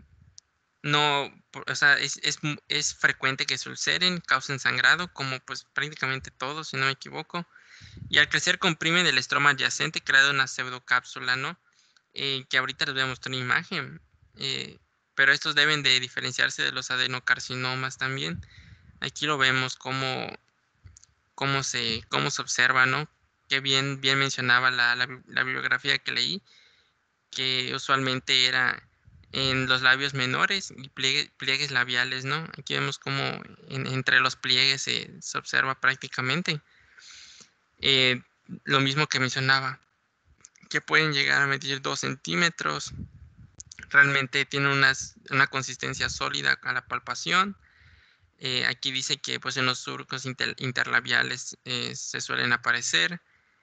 no, o sea, es, es, es frecuente que se ulceren, causen sangrado, como pues prácticamente todos, si no me equivoco. Y al crecer comprimen el estroma adyacente, creando una pseudocápsula, ¿no? Eh, que ahorita les voy a mostrar una imagen. Eh, pero estos deben de diferenciarse de los adenocarcinomas también. Aquí lo vemos cómo, cómo, se, cómo se observa, ¿no? Que bien, bien mencionaba la, la, la bibliografía que leí, que usualmente era en los labios menores y pliegue, pliegues labiales, ¿no? Aquí vemos cómo en, entre los pliegues se, se observa prácticamente. Eh, lo mismo que mencionaba, que pueden llegar a medir dos centímetros. Realmente tienen unas, una consistencia sólida a la palpación. Eh, aquí dice que pues, en los surcos inter, interlabiales eh, se suelen aparecer.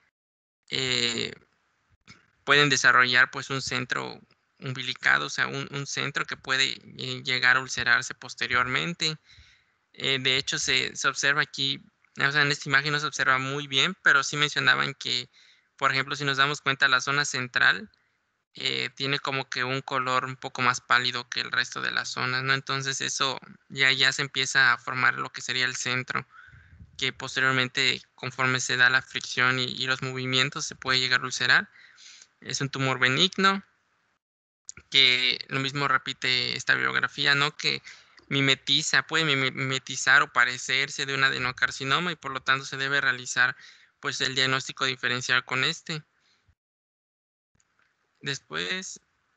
Eh, pueden desarrollar pues un centro umbilicado, o sea, un, un centro que puede eh, llegar a ulcerarse posteriormente. Eh, de hecho, se, se observa aquí, o sea, en esta imagen no se observa muy bien, pero sí mencionaban que, por ejemplo, si nos damos cuenta, la zona central eh, tiene como que un color un poco más pálido que el resto de las zonas, ¿no? Entonces eso ya, ya se empieza a formar lo que sería el centro, que posteriormente, conforme se da la fricción y, y los movimientos, se puede llegar a ulcerar. Es un tumor benigno, que lo mismo repite esta bibliografía, ¿no? Que mimetiza, puede mimetizar o parecerse de un adenocarcinoma y por lo tanto se debe realizar pues el diagnóstico diferencial con este. Después,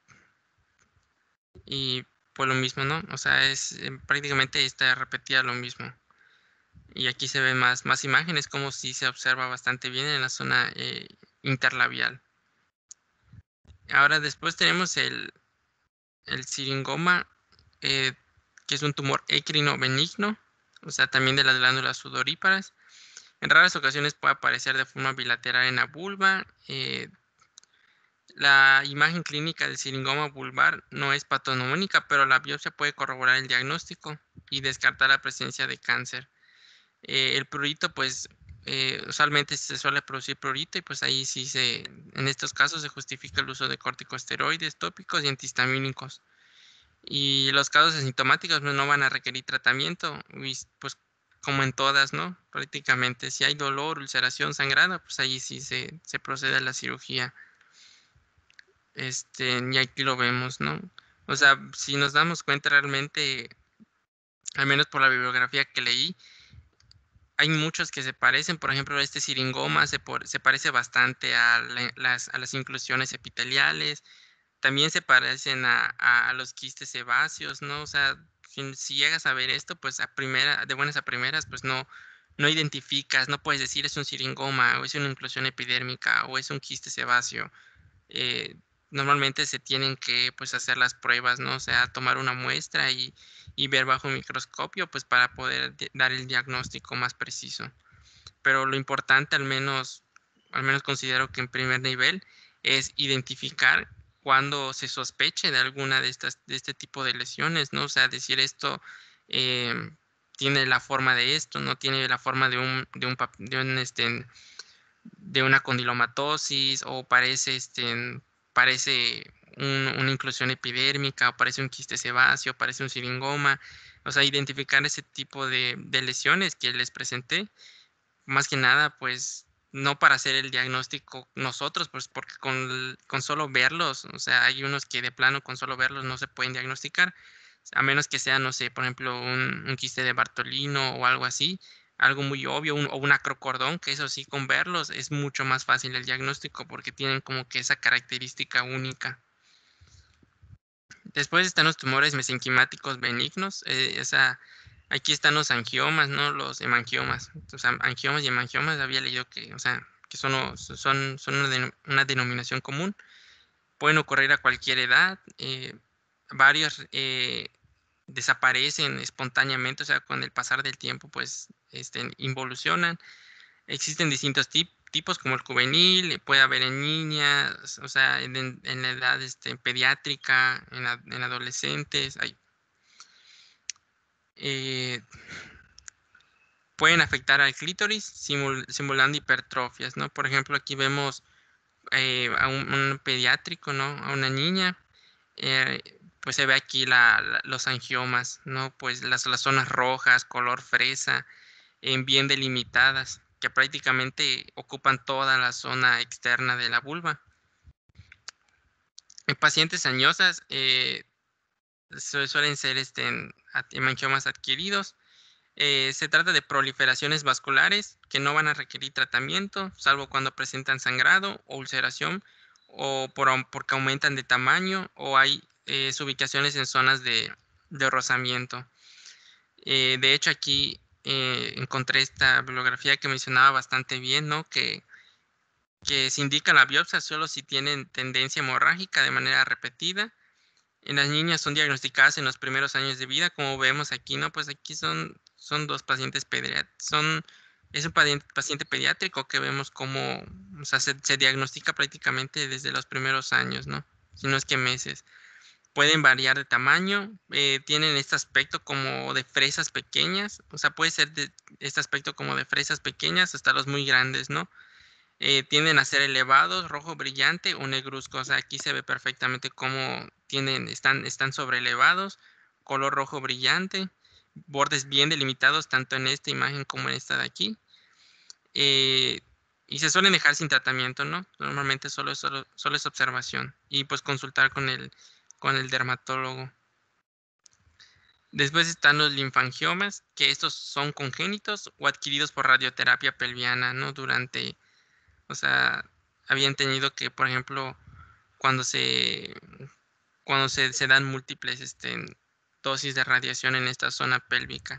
y pues lo mismo, ¿no? O sea, es eh, prácticamente está repetida lo mismo. Y aquí se ven más, más imágenes, como si se observa bastante bien en la zona eh, interlabial. Ahora después tenemos el, el siringoma, eh, que es un tumor écrino benigno, o sea, también de las glándulas sudoríparas. En raras ocasiones puede aparecer de forma bilateral en la vulva. Eh, la imagen clínica del siringoma vulvar no es patognomónica, pero la biopsia puede corroborar el diagnóstico y descartar la presencia de cáncer. Eh, el prurito, pues, eh, usualmente se suele producir prurito y pues ahí sí se, en estos casos se justifica el uso de corticosteroides tópicos y antihistamínicos. Y los casos asintomáticos pues, no van a requerir tratamiento, pues como en todas, ¿no? Prácticamente, si hay dolor, ulceración, sangrado, pues ahí sí se, se procede a la cirugía. Este, y aquí lo vemos, ¿no? O sea, si nos damos cuenta realmente, al menos por la bibliografía que leí, hay muchos que se parecen, por ejemplo, este siringoma se, por, se parece bastante a, la, las, a las inclusiones epiteliales, también se parecen a, a, a los quistes sebáceos, ¿no? O sea, si, si llegas a ver esto, pues a primera, de buenas a primeras, pues no, no identificas, no puedes decir es un siringoma, o es una inclusión epidérmica, o es un quiste sebáceo. Eh, normalmente se tienen que pues hacer las pruebas, ¿no? O sea, tomar una muestra y, y ver bajo un microscopio, pues para poder dar el diagnóstico más preciso. Pero lo importante, al menos, al menos considero que en primer nivel, es identificar cuando se sospeche de alguna de estas, de este tipo de lesiones, ¿no? O sea, decir esto, eh, tiene la forma de esto, no tiene la forma de un, de un, de un este, de una condilomatosis, o parece, este, parece un, una inclusión epidérmica, o parece un quiste sebáceo, parece un siringoma. O sea, identificar ese tipo de, de lesiones que les presenté, más que nada, pues, no para hacer el diagnóstico nosotros, pues, porque con, con solo verlos, o sea, hay unos que de plano con solo verlos no se pueden diagnosticar, a menos que sea, no sé, por ejemplo, un, un quiste de Bartolino o algo así, algo muy obvio, un, o un acrocordón, que eso sí, con verlos es mucho más fácil el diagnóstico porque tienen como que esa característica única. Después están los tumores mesenquimáticos benignos, eh, esa, aquí están los angiomas, ¿no? Los hemangiomas. O sea, angiomas y hemangiomas había leído que, o sea, que son, son, son una, denom una denominación común. Pueden ocurrir a cualquier edad. Eh, varios eh, desaparecen espontáneamente, o sea, con el pasar del tiempo, pues, este, involucionan. Existen distintos tip tipos, como el juvenil, puede haber en niñas, o sea, en, en la edad este, pediátrica, en, en adolescentes. Hay, eh, pueden afectar al clítoris simul, simulando hipertrofias, ¿no? Por ejemplo, aquí vemos eh, a un, un, pediátrico, ¿no? A una niña, eh, pues se ve aquí la, la, los angiomas, ¿no? Pues las, las zonas rojas, color fresa, en bien delimitadas, que prácticamente ocupan toda la zona externa de la vulva. En pacientes añosas eh, su, suelen ser este, hemangiomas adquiridos. Eh, se trata de proliferaciones vasculares que no van a requerir tratamiento, salvo cuando presentan sangrado o ulceración, o por, porque aumentan de tamaño, o hay eh, ubicaciones en zonas de, de rozamiento. Eh, de hecho, aquí eh, encontré esta bibliografía que mencionaba bastante bien, ¿no? Que, que se indica la biopsia solo si tienen tendencia hemorrágica de manera repetida. En las niñas son diagnosticadas en los primeros años de vida, como vemos aquí, ¿no? Pues aquí son, son dos pacientes pediátricos, son, es un paciente, paciente pediátrico que vemos como, o sea, se, se diagnostica prácticamente desde los primeros años, ¿no? Si no es que meses. Pueden variar de tamaño, eh, tienen este aspecto como de fresas pequeñas, o sea, puede ser de este aspecto como de fresas pequeñas hasta los muy grandes, ¿no? Eh, tienden a ser elevados, rojo brillante o negruzco, o sea, aquí se ve perfectamente cómo tienen, están, están sobreelevados, color rojo brillante, bordes bien delimitados tanto en esta imagen como en esta de aquí. Eh, y se suelen dejar sin tratamiento, ¿no? Normalmente solo, solo, solo es observación y pues consultar con el, con el dermatólogo. Después están los linfangiomas, que estos son congénitos o adquiridos por radioterapia pelviana, ¿no? Durante, o sea, habían tenido que, por ejemplo, cuando se, cuando se, se dan múltiples este, dosis de radiación en esta zona pélvica.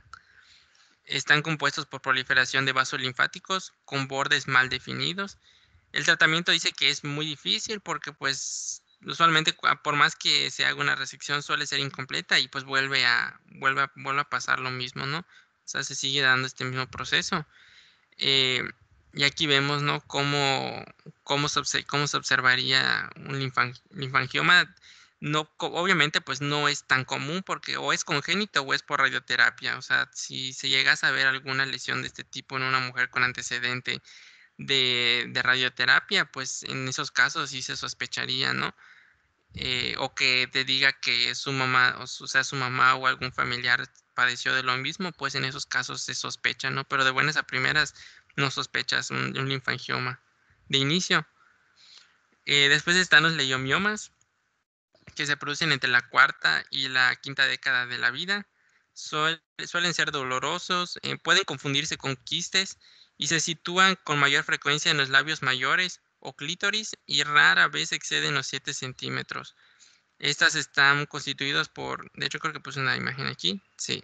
Están compuestos por proliferación de vasos linfáticos con bordes mal definidos. El tratamiento dice que es muy difícil porque pues usualmente por más que se haga una resección suele ser incompleta y pues vuelve a, vuelve a, vuelve a pasar lo mismo, ¿no? O sea, se sigue dando este mismo proceso. Eh, y aquí vemos, ¿no? Cómo, cómo, se, cómo se observaría un linfangioma. No, obviamente, pues no es tan común porque o es congénito o es por radioterapia. O sea, si se llegase a ver alguna lesión de este tipo en una mujer con antecedente de, de radioterapia, pues en esos casos sí se sospecharía, ¿no? Eh, o que te diga que su mamá, o sea, su mamá o algún familiar padeció de lo mismo, pues en esos casos se sospecha, ¿no? Pero de buenas a primeras no sospechas un, un linfangioma de inicio. Eh, después están los leiomiomas, que se producen entre la cuarta y la quinta década de la vida. Suel, suelen ser dolorosos, eh, pueden confundirse con quistes y se sitúan con mayor frecuencia en los labios mayores o clítoris y rara vez exceden los siete centímetros. Estas están constituidas por, de hecho creo que puse una imagen aquí, sí.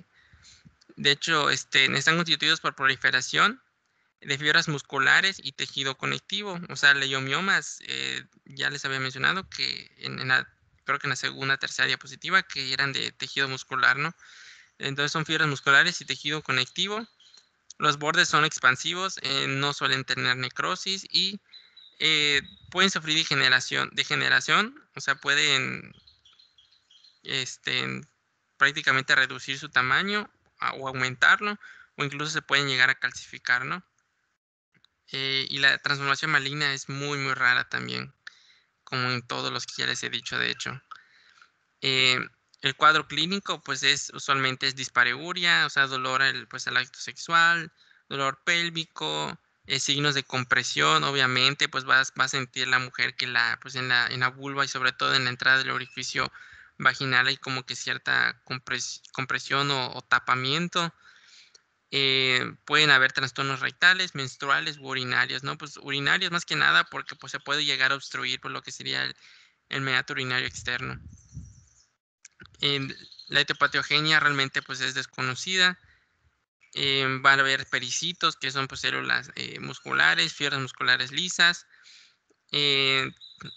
De hecho, este, están constituidos por proliferación de fibras musculares y tejido conectivo. O sea, leiomiomas, eh, ya les había mencionado que en, en la, creo que en la segunda, tercera diapositiva, que eran de tejido muscular, ¿no? Entonces son fibras musculares y tejido conectivo. Los bordes son expansivos, eh, no suelen tener necrosis y eh, pueden sufrir degeneración, degeneración, o sea, pueden este, prácticamente reducir su tamaño o aumentarlo, o incluso se pueden llegar a calcificar, ¿no? Eh, y la transformación maligna es muy, muy rara también, como en todos los que ya les he dicho, de hecho. Eh, el cuadro clínico, pues es usualmente es dispareuria, o sea, dolor al, pues, al acto sexual, dolor pélvico, eh, signos de compresión, obviamente, pues va, va a sentir la mujer que la, pues en la, en la vulva y sobre todo en la entrada del orificio vaginal hay como que cierta compres, compresión o, o tapamiento. Eh, pueden haber trastornos rectales, menstruales u urinarios, ¿no? Pues urinarios más que nada porque pues se puede llegar a obstruir por lo que sería el, el meato urinario externo. Eh, la etiopatiogenia realmente pues es desconocida. Eh, van a haber pericitos, que son pues células eh, musculares, fibras musculares lisas. Eh,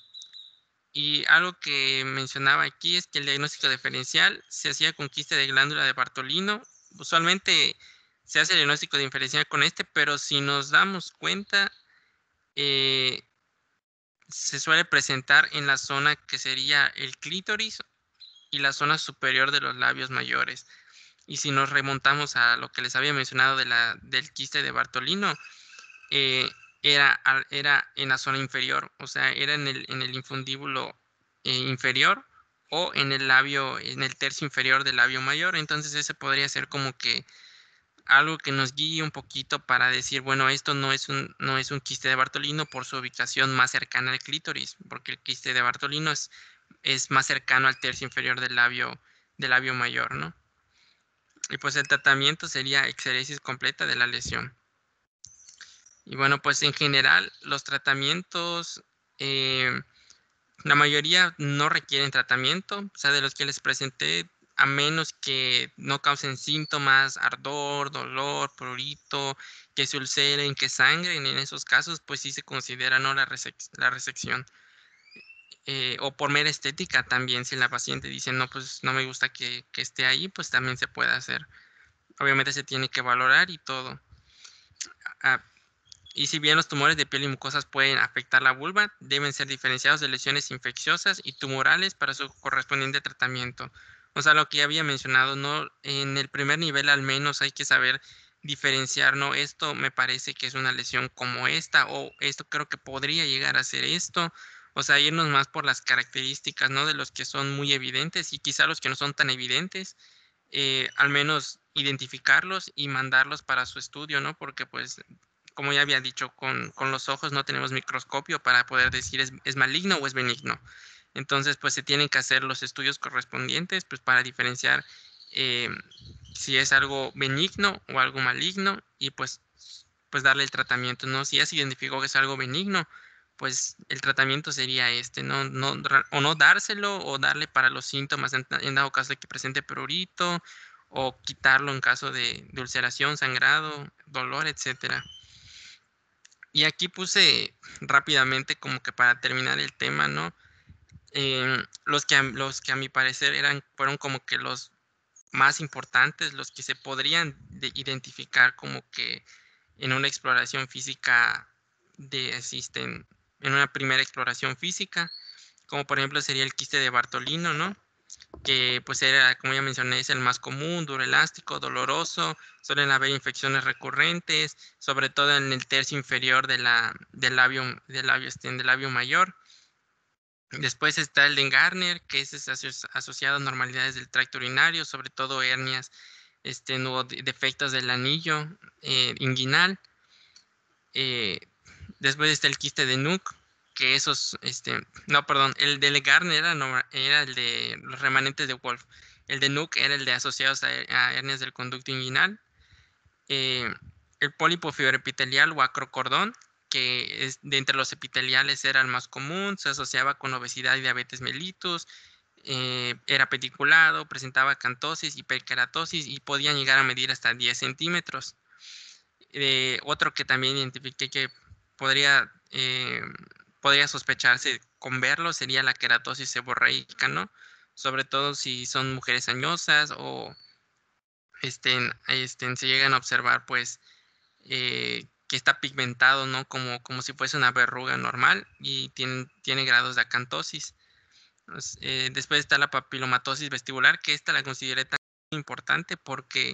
y algo que mencionaba aquí es que el diagnóstico diferencial se hacía con quiste de glándula de Bartolino. Usualmente se hace el diagnóstico diferencial con este, pero si nos damos cuenta, eh, se suele presentar en la zona que sería el clítoris y la zona superior de los labios mayores. Y si nos remontamos a lo que les había mencionado de la, del quiste de Bartolino, eh, era, era en la zona inferior, o sea, era en el, en el infundíbulo eh, inferior o en el labio, en el tercio inferior del labio mayor. Entonces ese podría ser como que algo que nos guíe un poquito para decir, bueno, esto no es un, no es un quiste de Bartolino por su ubicación más cercana al clítoris, porque el quiste de Bartolino es, es más cercano al tercio inferior del labio, del labio mayor, ¿no? Y pues el tratamiento sería exéresis completa de la lesión. Y bueno, pues en general los tratamientos, eh, la mayoría no requieren tratamiento, o sea, de los que les presenté, a menos que no causen síntomas, ardor, dolor, prurito, que se ulceren, que sangren. En esos casos, pues sí se considera no la, resec la resección. Eh, o por mera estética también, si la paciente dice, no, pues no me gusta que, que esté ahí, pues también se puede hacer. Obviamente se tiene que valorar y todo. Ah, y si bien los tumores de piel y mucosas pueden afectar la vulva, deben ser diferenciados de lesiones infecciosas y tumorales para su correspondiente tratamiento. O sea, lo que ya había mencionado, ¿no? En el primer nivel al menos hay que saber diferenciar, ¿no? Esto me parece que es una lesión como esta, o esto creo que podría llegar a ser esto. O sea, irnos más por las características, ¿no? De los que son muy evidentes y quizá los que no son tan evidentes, eh, al menos identificarlos y mandarlos para su estudio, ¿no? Porque pues como ya había dicho, con, con los ojos no tenemos microscopio para poder decir es, es maligno o es benigno. Entonces, pues se tienen que hacer los estudios correspondientes pues, para diferenciar eh, si es algo benigno o algo maligno y pues, pues darle el tratamiento, ¿no? Si ya se identificó que es algo benigno, pues el tratamiento sería este, ¿no? No, o no dárselo o darle para los síntomas en, en dado caso de que presente prurito o quitarlo en caso de, de ulceración, sangrado, dolor, etcétera. Y aquí puse rápidamente como que para terminar el tema, ¿no? Eh, los, que a, los que a mi parecer eran, fueron como que los más importantes, los que se podrían de identificar como que en una exploración física de existen, en una primera exploración física, como por ejemplo sería el quiste de Bartolino, ¿no? Que pues era, como ya mencioné, es el más común, duro elástico, doloroso, suelen haber infecciones recurrentes, sobre todo en el tercio inferior de la, del labio, del labio, este, del labio mayor. Después está el de Garner, que es asociado a normalidades del tracto urinario, sobre todo hernias, este, no, defectos del anillo eh, inguinal. Eh, después está el quiste de Nuc, que esos, este, no, perdón, el de Garner era, no, era el de los remanentes de Wolf. El de Nuc era el de asociados a, a hernias del conducto inguinal. Eh, el pólipo fibroepitelial o acrocordón, que es, de entre los epiteliales era el más común, se asociaba con obesidad y diabetes mellitus, eh, era pediculado, presentaba cantosis, hiperkeratosis y podían llegar a medir hasta diez centímetros. Eh, otro que también identifiqué que podría, eh, podría sospecharse con verlo sería la queratosis seborreica, ¿no? Sobre todo si son mujeres añosas o estén, estén, se llegan a observar, pues, eh, que está pigmentado, ¿no? Como, como si fuese una verruga normal y tiene, tiene grados de acantosis. Pues, eh, después está la papilomatosis vestibular, que esta la consideré tan importante porque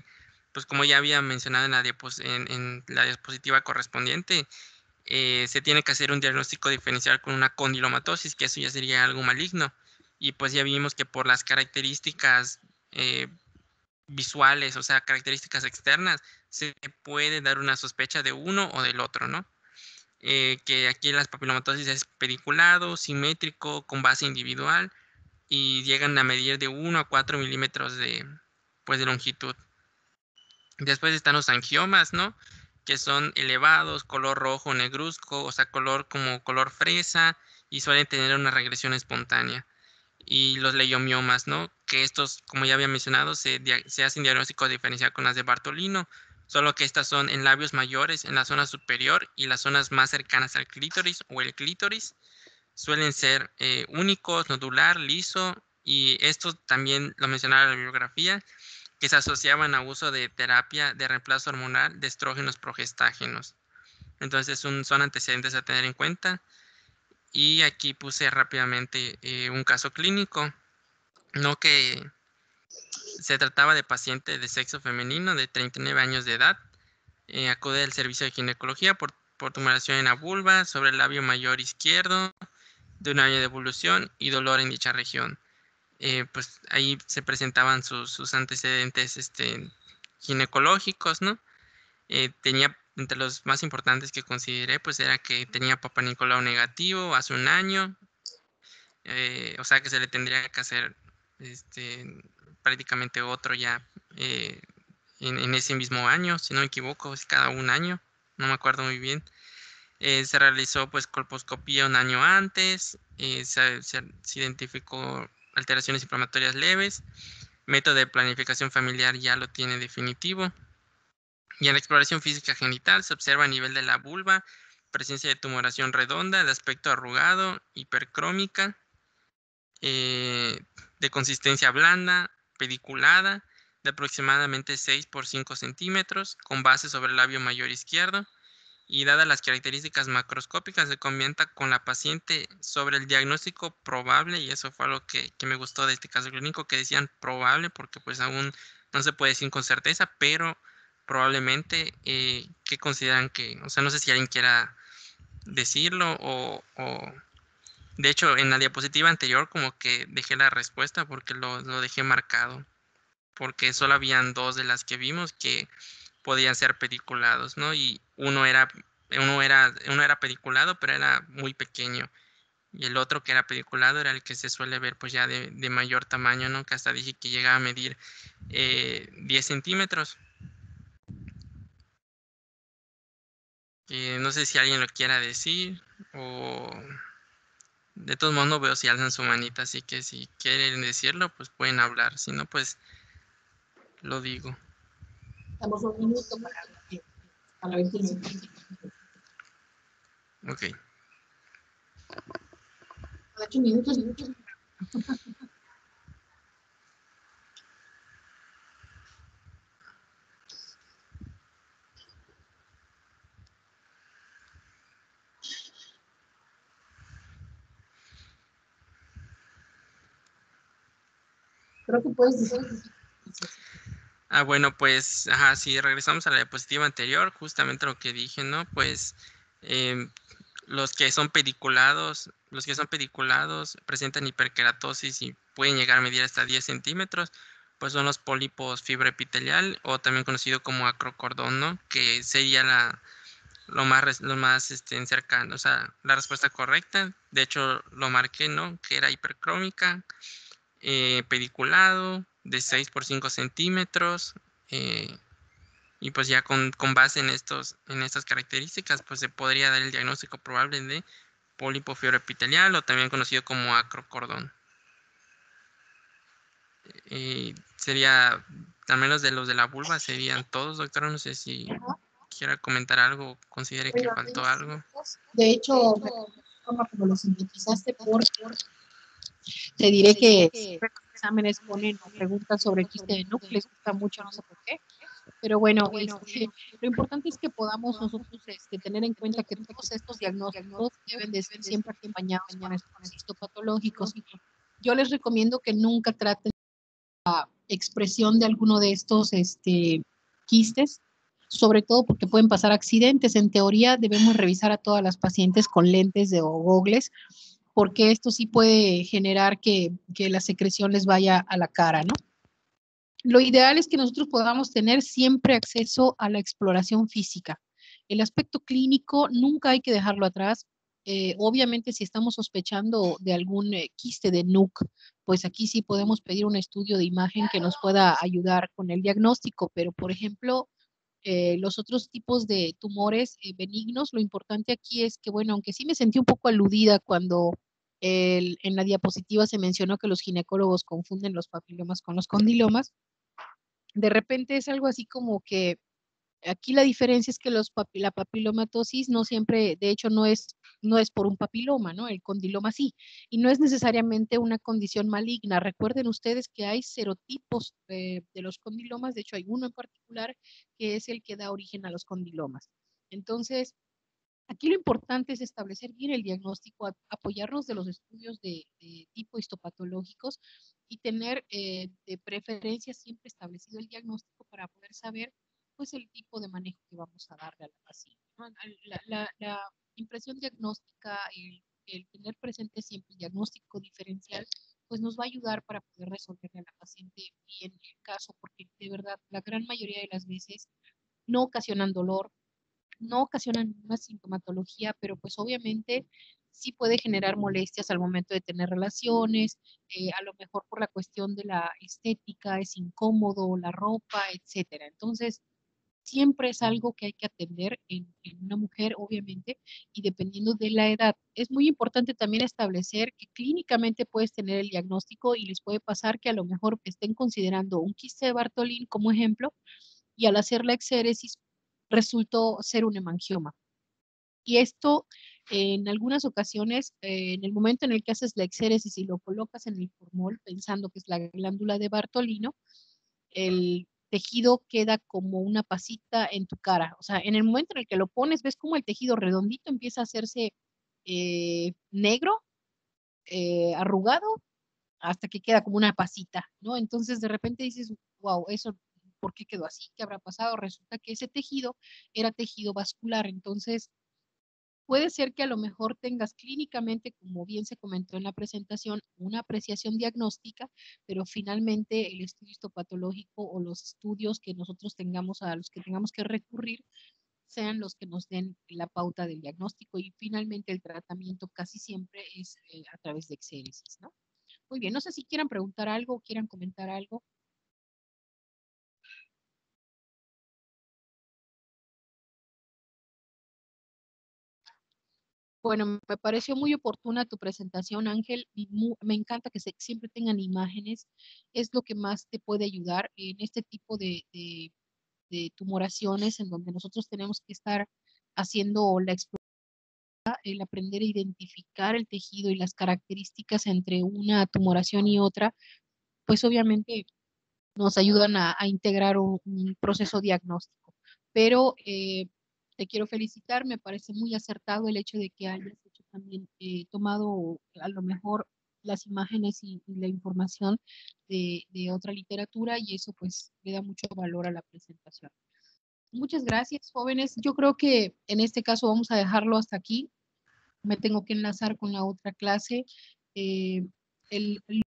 pues como ya había mencionado en la, diapos en, en la diapositiva correspondiente, eh, se tiene que hacer un diagnóstico diferencial con una condilomatosis, que eso ya sería algo maligno. Y pues ya vimos que por las características eh, visuales, o sea, características externas, se puede dar una sospecha de uno o del otro, ¿no? Eh, que aquí las papilomatosis es pediculado, simétrico, con base individual, y llegan a medir de uno a cuatro milímetros de, pues, de longitud. Después están los angiomas, ¿no? Que son elevados, color rojo negruzco, o sea, color como color fresa, y suelen tener una regresión espontánea. Y los leiomiomas, ¿no? Que estos, como ya había mencionado, se, se hacen diagnóstico diferencial con las de Bartolino, solo que estas son en labios mayores, en la zona superior y las zonas más cercanas al clítoris o el clítoris. Suelen ser eh, únicos, nodular, liso, y esto también lo mencionaba la bibliografía, que se asociaban a uso de terapia de reemplazo hormonal de estrógenos progestágenos. Entonces un, son antecedentes a tener en cuenta. Y aquí puse rápidamente eh, un caso clínico, no que se trataba de paciente de sexo femenino de treinta y nueve años de edad. Eh, acude al servicio de ginecología por, por tumoración en la vulva sobre el labio mayor izquierdo, de un año de evolución y dolor en dicha región. Eh, pues ahí se presentaban sus, sus antecedentes este, ginecológicos, ¿no? Eh, tenía, entre los más importantes que consideré, pues era que tenía Papa Nicolau negativo hace un año, eh, o sea que se le tendría que hacer este, prácticamente otro ya eh, en, en, ese mismo año, si no me equivoco, es cada un año, no me acuerdo muy bien. Eh, se realizó pues colposcopía un año antes, eh, se, se, se identificó alteraciones inflamatorias leves, método de planificación familiar ya lo tiene definitivo. Y en la exploración física genital se observa a nivel de la vulva presencia de tumoración redonda, de aspecto arrugado, hipercrómica, eh, de consistencia blanda, pediculada, de aproximadamente seis por cinco centímetros, con base sobre el labio mayor izquierdo, y dadas las características macroscópicas se comenta con la paciente sobre el diagnóstico probable, y eso fue algo que, que me gustó de este caso clínico, que decían probable, porque pues aún no se puede decir con certeza, pero probablemente, eh, ¿qué consideran que? O sea, no sé si alguien quiera decirlo o, o de hecho, en la diapositiva anterior como que dejé la respuesta porque lo, lo dejé marcado, porque solo habían dos de las que vimos que podían ser pediculados, ¿no? Y uno era, uno era, uno era pediculado, pero era muy pequeño. Y el otro que era pediculado era el que se suele ver pues ya de, de mayor tamaño, ¿no? Que hasta dije que llegaba a medir eh, diez centímetros. Eh, no sé si alguien lo quiera decir o... De todos modos no veo si alzan su manita, así que si quieren decirlo, pues pueden hablar. Si no, pues lo digo. Damos un minuto para, para ver quién se... Ok. Ocho minutos, minutos. Creo que puedes decir. Ah, bueno, pues, ajá, si regresamos a la diapositiva anterior, justamente lo que dije, ¿no? Pues eh, los que son pediculados, los que son pediculados presentan hiperkeratosis y pueden llegar a medir hasta diez centímetros, pues son los pólipos fibroepitelial o también conocido como acrocordón, ¿no? Que sería la, lo más, lo más este, cercano, o sea, la respuesta correcta. De hecho, lo marqué, ¿no? Que era hipercrómica, eh, pediculado, de seis por cinco centímetros, eh, y pues ya con, con base en, estos, en estas características, pues se podría dar el diagnóstico probable de pólipo fibroepitelial o también conocido como acrocordón. Eh, sería, al menos de los de la vulva, serían todos, doctora. No sé si quiera comentar algo, considere que faltó algo. De hecho, como lo sintetizaste, por te diré que siempre los exámenes ponen o preguntan sobre el quiste de núcleo, les gusta mucho, no sé por qué. Pero bueno, este, lo importante es que podamos nosotros este, tener en cuenta que todos estos diagnósticos deben de ser siempre acompañados con estudios histopatológicos. Yo les recomiendo que nunca traten la expresión de alguno de estos este, quistes, sobre todo porque pueden pasar accidentes. En teoría debemos revisar a todas las pacientes con lentes de o gogles, porque esto sí puede generar que, que la secreción les vaya a la cara, ¿no? Lo ideal es que nosotros podamos tener siempre acceso a la exploración física. El aspecto clínico nunca hay que dejarlo atrás. Eh, obviamente, si estamos sospechando de algún eh, quiste de N U C, pues aquí sí podemos pedir un estudio de imagen que nos pueda ayudar con el diagnóstico, pero por ejemplo, eh, los otros tipos de tumores eh, benignos, lo importante aquí es que, bueno, aunque sí me sentí un poco aludida cuando el, en la diapositiva se mencionó que los ginecólogos confunden los papilomas con los condilomas, de repente es algo así como que aquí la diferencia es que los papi, la papilomatosis no siempre, de hecho, no es, no es por un papiloma, ¿no? El condiloma sí. Y no es necesariamente una condición maligna. Recuerden ustedes que hay serotipos eh, de los condilomas, de hecho hay uno en particular que es el que da origen a los condilomas. Entonces, aquí lo importante es establecer bien el diagnóstico, a, apoyarnos de los estudios de, de tipo histopatológicos y tener eh, de preferencia siempre establecido el diagnóstico para poder saber pues el tipo de manejo que vamos a darle a la paciente, ¿no? La, la, la impresión diagnóstica, el, el, tener presente siempre el diagnóstico diferencial, pues nos va a ayudar para poder resolverle a la paciente bien el caso, porque de verdad la gran mayoría de las veces no ocasionan dolor, no ocasionan ninguna sintomatología, pero pues obviamente sí puede generar molestias al momento de tener relaciones, eh, a lo mejor por la cuestión de la estética, es incómodo, la ropa, etcétera. Entonces, siempre es algo que hay que atender en, en, una mujer, obviamente, y dependiendo de la edad. Es muy importante también establecer que clínicamente puedes tener el diagnóstico y les puede pasar que a lo mejor estén considerando un quiste de Bartolín como ejemplo, y al hacer la exéresis resultó ser un hemangioma. Y esto, eh, en algunas ocasiones, eh, en el momento en el que haces la exéresis y lo colocas en el formol, pensando que es la glándula de Bartolino, el tejido queda como una pasita en tu cara. O sea, en el momento en el que lo pones, ves como el tejido redondito empieza a hacerse eh, negro, eh, arrugado, hasta que queda como una pasita, ¿no? Entonces de repente dices, wow, eso, ¿por qué quedó así? ¿Qué habrá pasado? Resulta que ese tejido era tejido vascular, entonces puede ser que a lo mejor tengas clínicamente, como bien se comentó en la presentación, una apreciación diagnóstica, pero finalmente el estudio histopatológico o los estudios que nosotros tengamos, a los que tengamos que recurrir, sean los que nos den la pauta del diagnóstico y finalmente el tratamiento casi siempre es eh, a través de exéresis, ¿no? Muy bien, no sé si quieran preguntar algo o quieran comentar algo. Bueno, me pareció muy oportuna tu presentación, Ángel, y mu- me encanta que se, siempre tengan imágenes, es lo que más te puede ayudar en este tipo de, de, de tumoraciones en donde nosotros tenemos que estar haciendo la exploración, el aprender a identificar el tejido y las características entre una tumoración y otra, pues obviamente nos ayudan a, a integrar un, un, proceso diagnóstico. Pero eh, te quiero felicitar, me parece muy acertado el hecho de que hayas hecho también, eh, tomado a lo mejor las imágenes y, y la información de, de, otra literatura y eso pues le da mucho valor a la presentación. Muchas gracias, jóvenes. Yo creo que en este caso vamos a dejarlo hasta aquí. Me tengo que enlazar con la otra clase. Eh, el, el